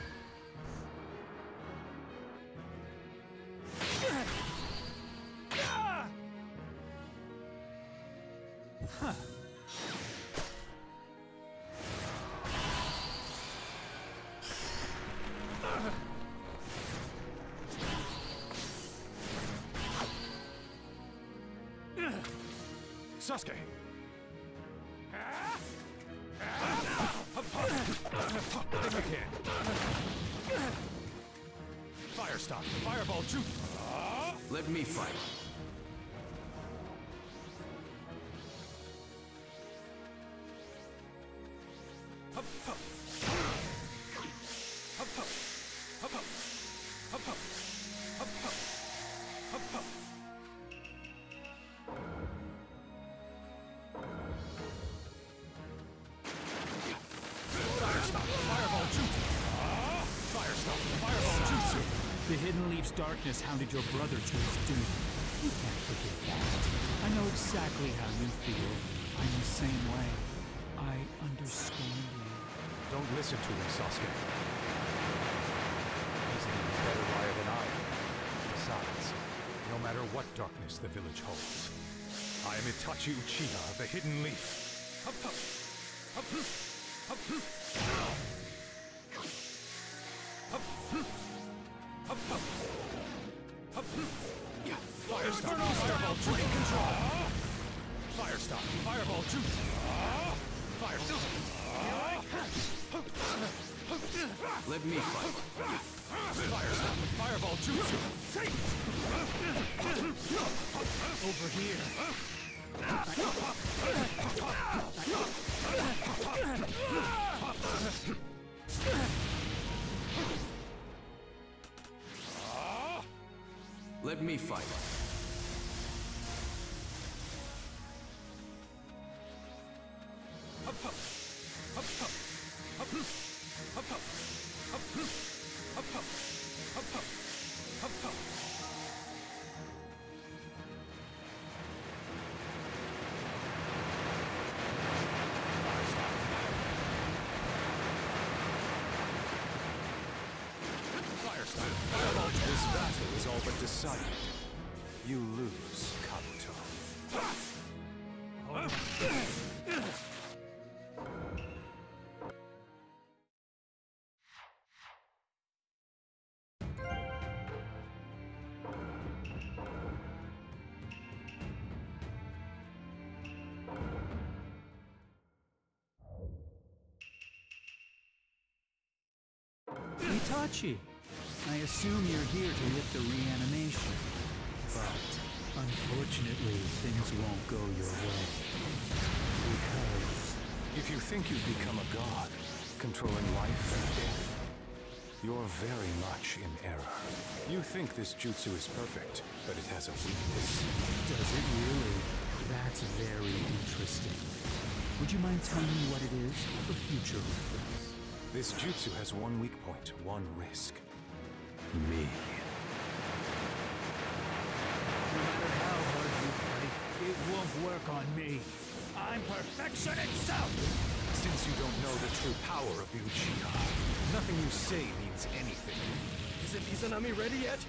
[SPEAKER 5] Huh. Sasuke! If I can. Fire stop! Fireball Jutsu!
[SPEAKER 9] Let me fight.
[SPEAKER 10] The Hidden Leaf's darkness hounded your brother to his doom. You can't forget that. I know exactly how you feel. I'm the same way. I understand you.
[SPEAKER 5] Don't listen to him, Sasuke. He's an even better liar than I am. Besides, no matter what darkness the village holds, I am Itachi Uchiha of the Hidden Leaf. Fire stop! Fireball Jutsu! Control! Fire stop! Fireball Jutsu! Fire stop!
[SPEAKER 9] Let me fight.
[SPEAKER 5] Fire stop! Fireball Jutsu! Over here!
[SPEAKER 9] Let me fight.
[SPEAKER 5] This battle is all but decided. You lose, Kabuto.
[SPEAKER 10] Itachi, I assume you're here to lift the reanimation. But, unfortunately, things won't go your way. Because...
[SPEAKER 5] If you think you've become a god, controlling life and death, you're very much in error. You think this jutsu is perfect, but it has a weakness.
[SPEAKER 10] Does it really? That's very interesting. Would you mind telling me what it is for future reference?
[SPEAKER 5] This jutsu has one weak point, one risk. Me.
[SPEAKER 10] No matter how hard you fight, it won't work on me. I'm perfection itself!
[SPEAKER 5] Since you don't know the true power of the Uchiha, nothing you say means anything.
[SPEAKER 9] Isn't Izanami ready yet?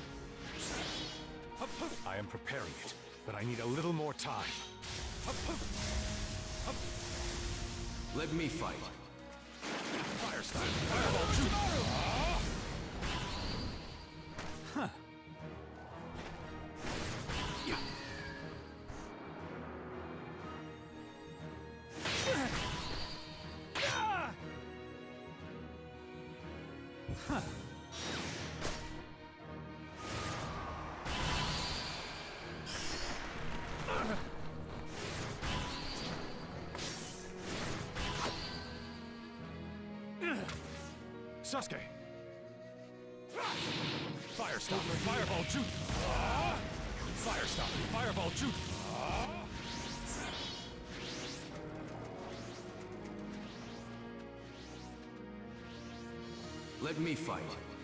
[SPEAKER 5] I am preparing it, but I need a little more time.
[SPEAKER 9] Let me fight.
[SPEAKER 5] Fire style. Fireball Jutsu!
[SPEAKER 10] Huh.
[SPEAKER 9] Yeah.
[SPEAKER 10] Huh.
[SPEAKER 5] Sasuke! Fire stop! Fireball Jutsu! Fire stop! Fireball jutsu!
[SPEAKER 9] Let me fight.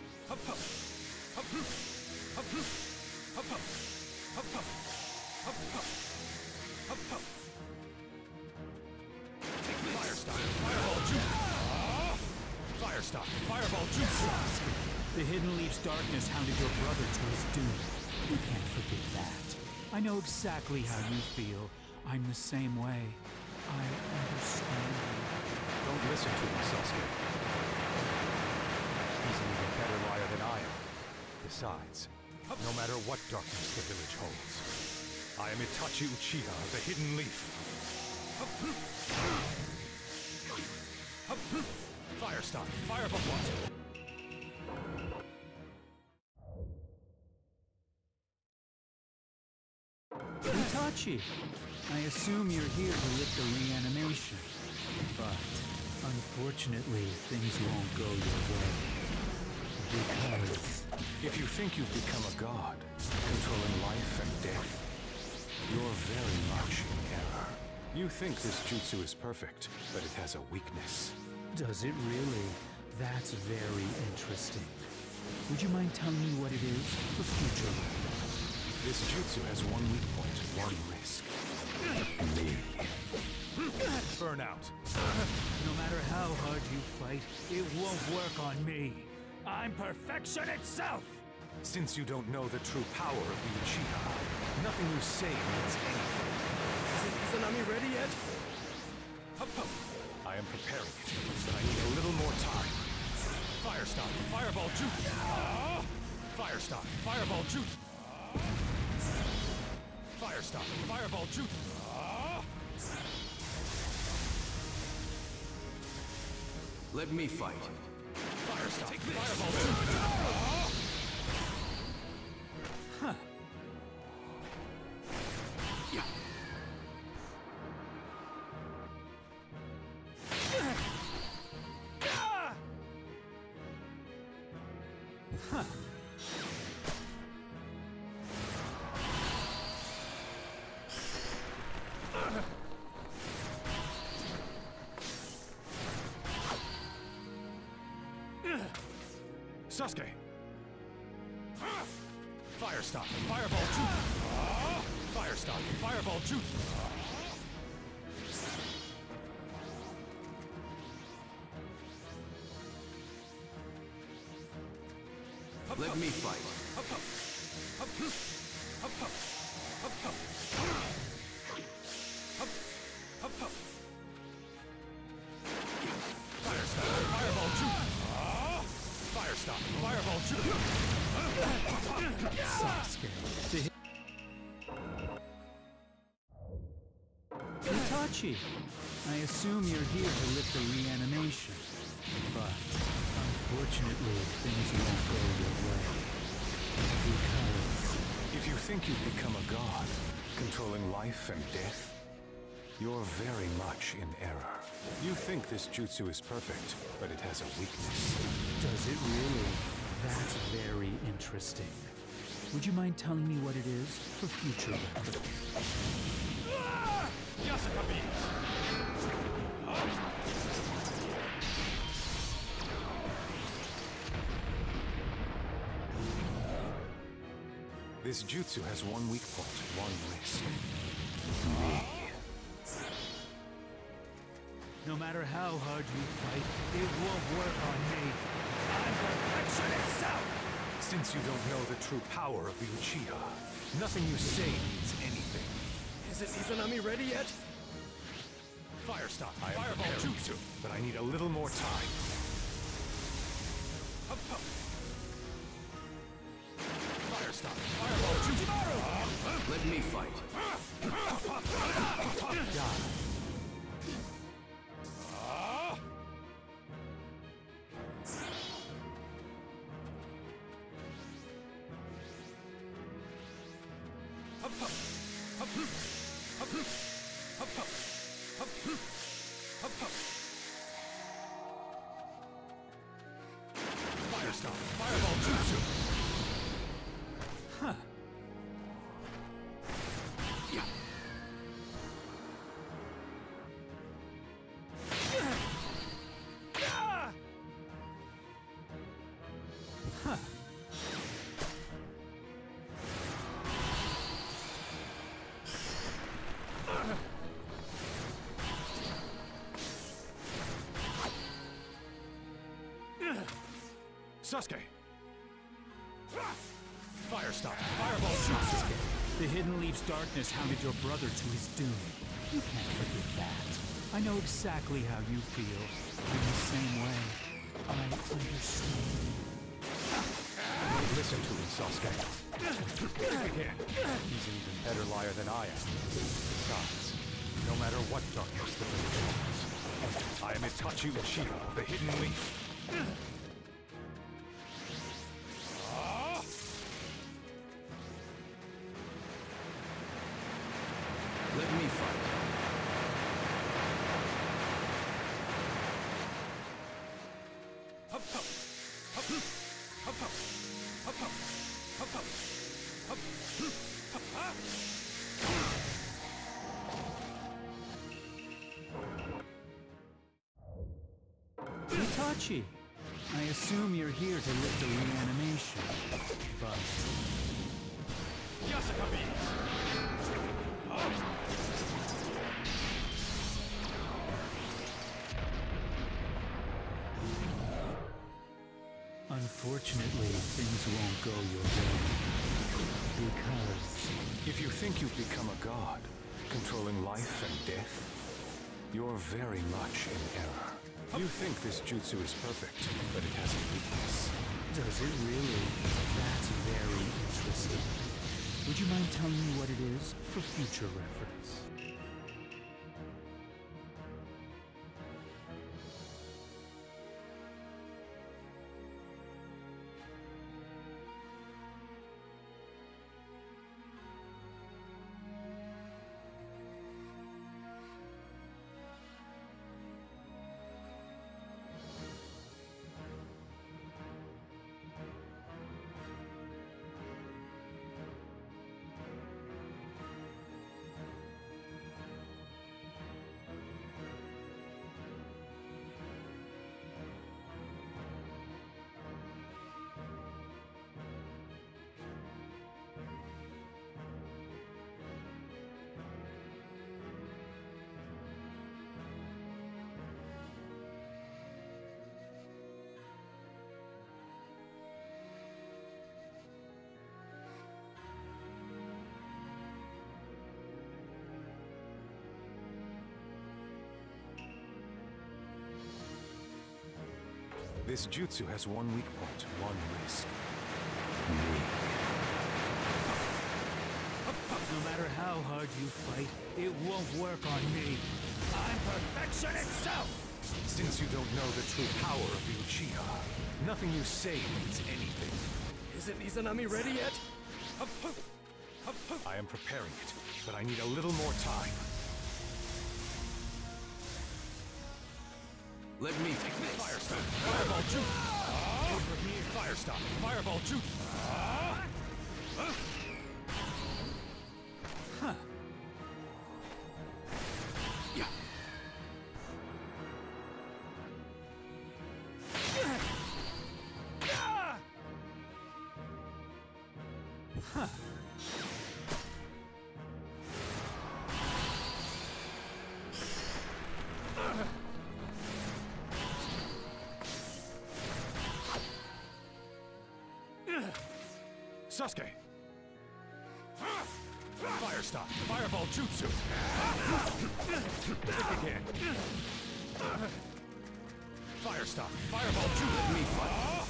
[SPEAKER 5] Fire stop! Fireball jutsu! Fire stop! Fireball jutsu!
[SPEAKER 10] The Hidden Leaf's darkness hounded your brother to his doom. You can't forget that. I know exactly how you feel. I'm the same way. I understand you.
[SPEAKER 5] Don't listen to him, Sasuke. He's an even better liar than I am. Besides, no matter what darkness the village holds, I am Itachi Uchiha of the Hidden Leaf. Fire stop! Fireball water!
[SPEAKER 10] Itachi, I assume you're here to lift the reanimation. But, unfortunately, things won't go your way. Because...
[SPEAKER 5] If you think you've become a god, controlling life and death, you're very much in error. You think this jutsu is perfect, but it has a weakness.
[SPEAKER 10] Does it really? That's very interesting. Would you mind telling me what it is for future reference?
[SPEAKER 5] This jutsu has one weak point, one risk. Me. Burn out.
[SPEAKER 10] No matter how hard you fight, it won't work on me. I'm perfection itself!
[SPEAKER 5] Since you don't know the true power of the Uchiha, nothing you say means anything. Isn't Izanami ready yet? I am preparing it, but I need a little more time. Fire stop! Fireball jutsu! Fire stop! Fireball jutsu! Fire stop! Fireball jutsu!
[SPEAKER 9] Let me fight.
[SPEAKER 5] Fire stop! Fireball jutsu!
[SPEAKER 10] Huh.
[SPEAKER 9] Yeah.
[SPEAKER 10] Huh.
[SPEAKER 5] Sasuke! Fire stop! Fireball jutsu! Fire stop! Fireball jutsu!
[SPEAKER 9] Let me fight.
[SPEAKER 5] Fire stop! Fireball jutsu! Fire stop! Fireball jutsu!
[SPEAKER 10] Sasuke. Itachi, I assume you're here to lift the reanimation. But, unfortunately, things won't go your way. Because...
[SPEAKER 5] If you think you've become a god, controlling life and death, you're very much in error. You think this jutsu is perfect, but it has a weakness.
[SPEAKER 10] Does it really? That's very interesting. Would you mind telling me what it is for future reference?
[SPEAKER 5] Yasuka beams! This jutsu has one weak point, one risk. Me.
[SPEAKER 10] No matter how hard you fight, it won't work on me. I'm perfection itself!
[SPEAKER 5] Since you don't know the true power of the Uchiha, nothing you say means anything. Isn't Izanami ready yet? Fire stop! Fireball jutsu! But I need a little more time. Fire stop! Fireball jutsu!
[SPEAKER 9] Let me fight.
[SPEAKER 10] Die.
[SPEAKER 5] Fire stop! Fireball jutsu!
[SPEAKER 10] Huh.
[SPEAKER 5] Sasuke! Fire stop! Fireball Sasuke!
[SPEAKER 10] The Hidden Leaf's darkness hounded your brother to his doom. You can't forget that. I know exactly how you feel. I'm the same way. I understand.
[SPEAKER 5] Listen to him, Sasuke. Again. He's an even better liar than I am. Besides, no matter what darkness the village holds, I am Itachi Uchiha of the Hidden Leaf.
[SPEAKER 9] Let me fight.
[SPEAKER 10] Itachi, I assume you're here to lift a reanimation, but...
[SPEAKER 5] Yasuka beams!
[SPEAKER 10] Unfortunately, things won't go your way. Because...
[SPEAKER 5] If you think you've become a god, controlling life and death, you're very much in error. You think this jutsu is perfect, but it has a weakness.
[SPEAKER 10] Does it really? That's very interesting. Would you mind telling me what it is for future reference?
[SPEAKER 5] This jutsu has one weak point, one risk.
[SPEAKER 10] No matter how hard you fight, it won't work on me. I'm perfection itself!
[SPEAKER 5] Since you don't know the true power of the Uchiha, nothing you say means anything.
[SPEAKER 9] Isn't Izanami ready yet?
[SPEAKER 5] I am preparing it, but I need a little more time.
[SPEAKER 9] Let me take this.
[SPEAKER 5] Fire stop! Fireball jutsu! Over here! Fire stop! Fireball jutsu!
[SPEAKER 10] Huh.
[SPEAKER 9] Yeah.
[SPEAKER 10] Huh.
[SPEAKER 5] Sasuke! Fire stop! Fireball jutsu! Think again! Fire stop! Fireball jutsu!
[SPEAKER 9] Let me fight.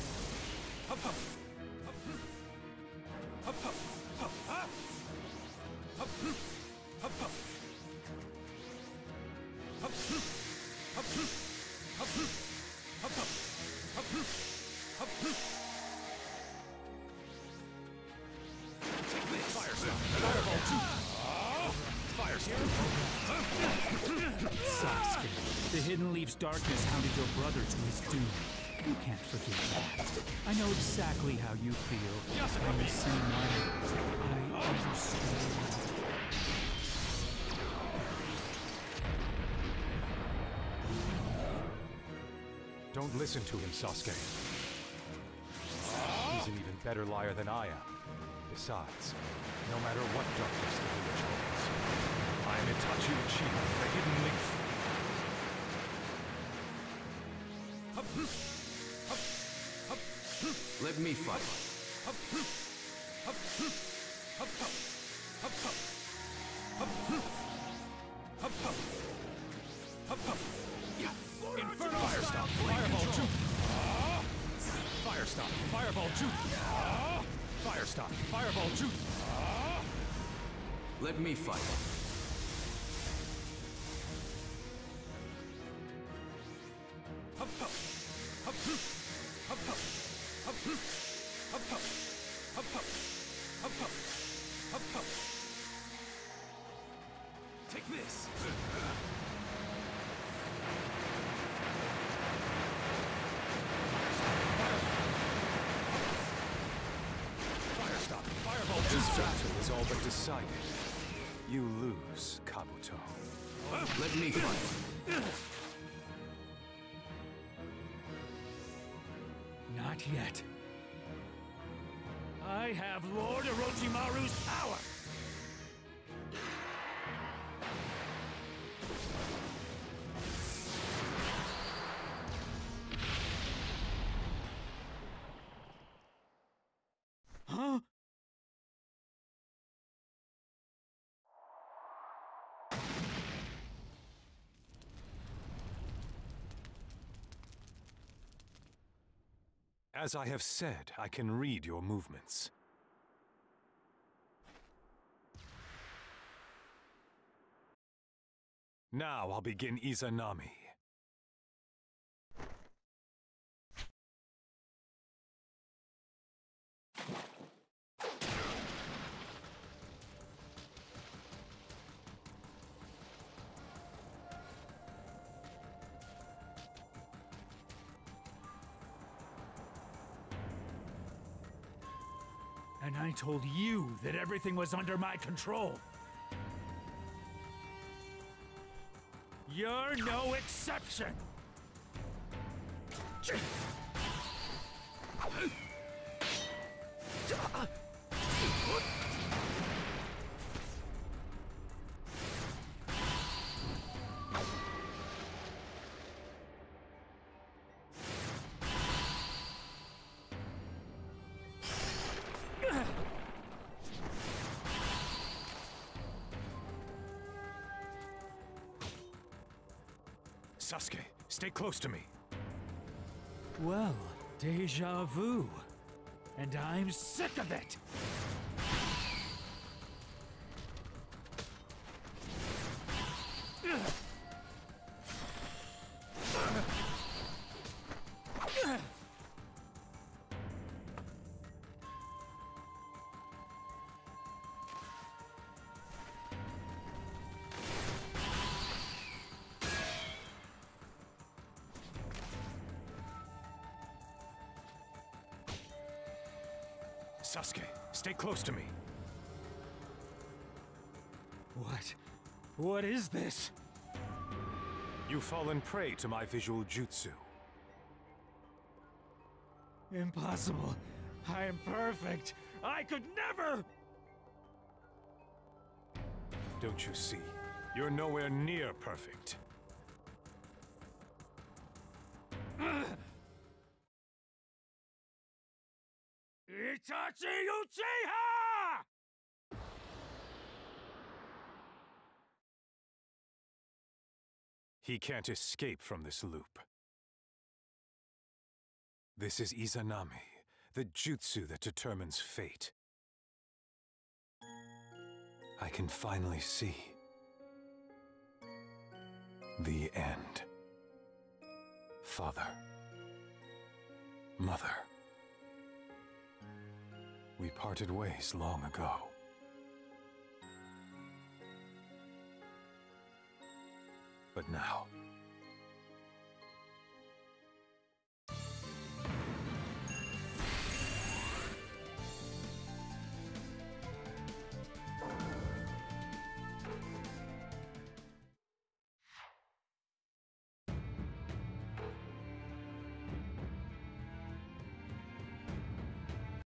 [SPEAKER 10] Sasuke, the Hidden Leaf's darkness hounded your brother to his doom. You can't forget that. I know exactly how you feel. I'm the same way. I understand.
[SPEAKER 5] Don't listen to him, Sasuke. He's an even better liar than I am. Besides, no matter what darkness the village holds, I am Itachi Uchiha, the Hidden Leaf.
[SPEAKER 9] Let me fight.
[SPEAKER 5] Inferno Firestomp! Fireball Juke! Firestomp! Fireball Juke! Firestomp! Fireball Juke!
[SPEAKER 9] Let me fight.
[SPEAKER 5] Take this! Firestomp! Fireball Juke! This battle is all but decided. You lose, Kabuto.
[SPEAKER 9] Let me fight.
[SPEAKER 10] Not yet. I have Lord Orochimaru's power! Huh?
[SPEAKER 5] As I have said, I can read your movements. Now I'll begin Izanami.
[SPEAKER 10] And I told you that everything was under my control. You're no exception!
[SPEAKER 5] Sasuke, stay close to me.
[SPEAKER 10] Well, deja vu. And I'm sick of it!
[SPEAKER 5] Sasuke, stay close to me.
[SPEAKER 10] What is this?
[SPEAKER 5] You've fallen prey to my visual jutsu.
[SPEAKER 10] Impossible. I am perfect. I could never!
[SPEAKER 5] Don't you see? You're nowhere near perfect.
[SPEAKER 10] Itachi Uchiha!
[SPEAKER 5] He can't escape from this loop. This is Izanami, the jutsu that determines fate. I can finally see the end. Father. Mother. We parted ways long ago. But now,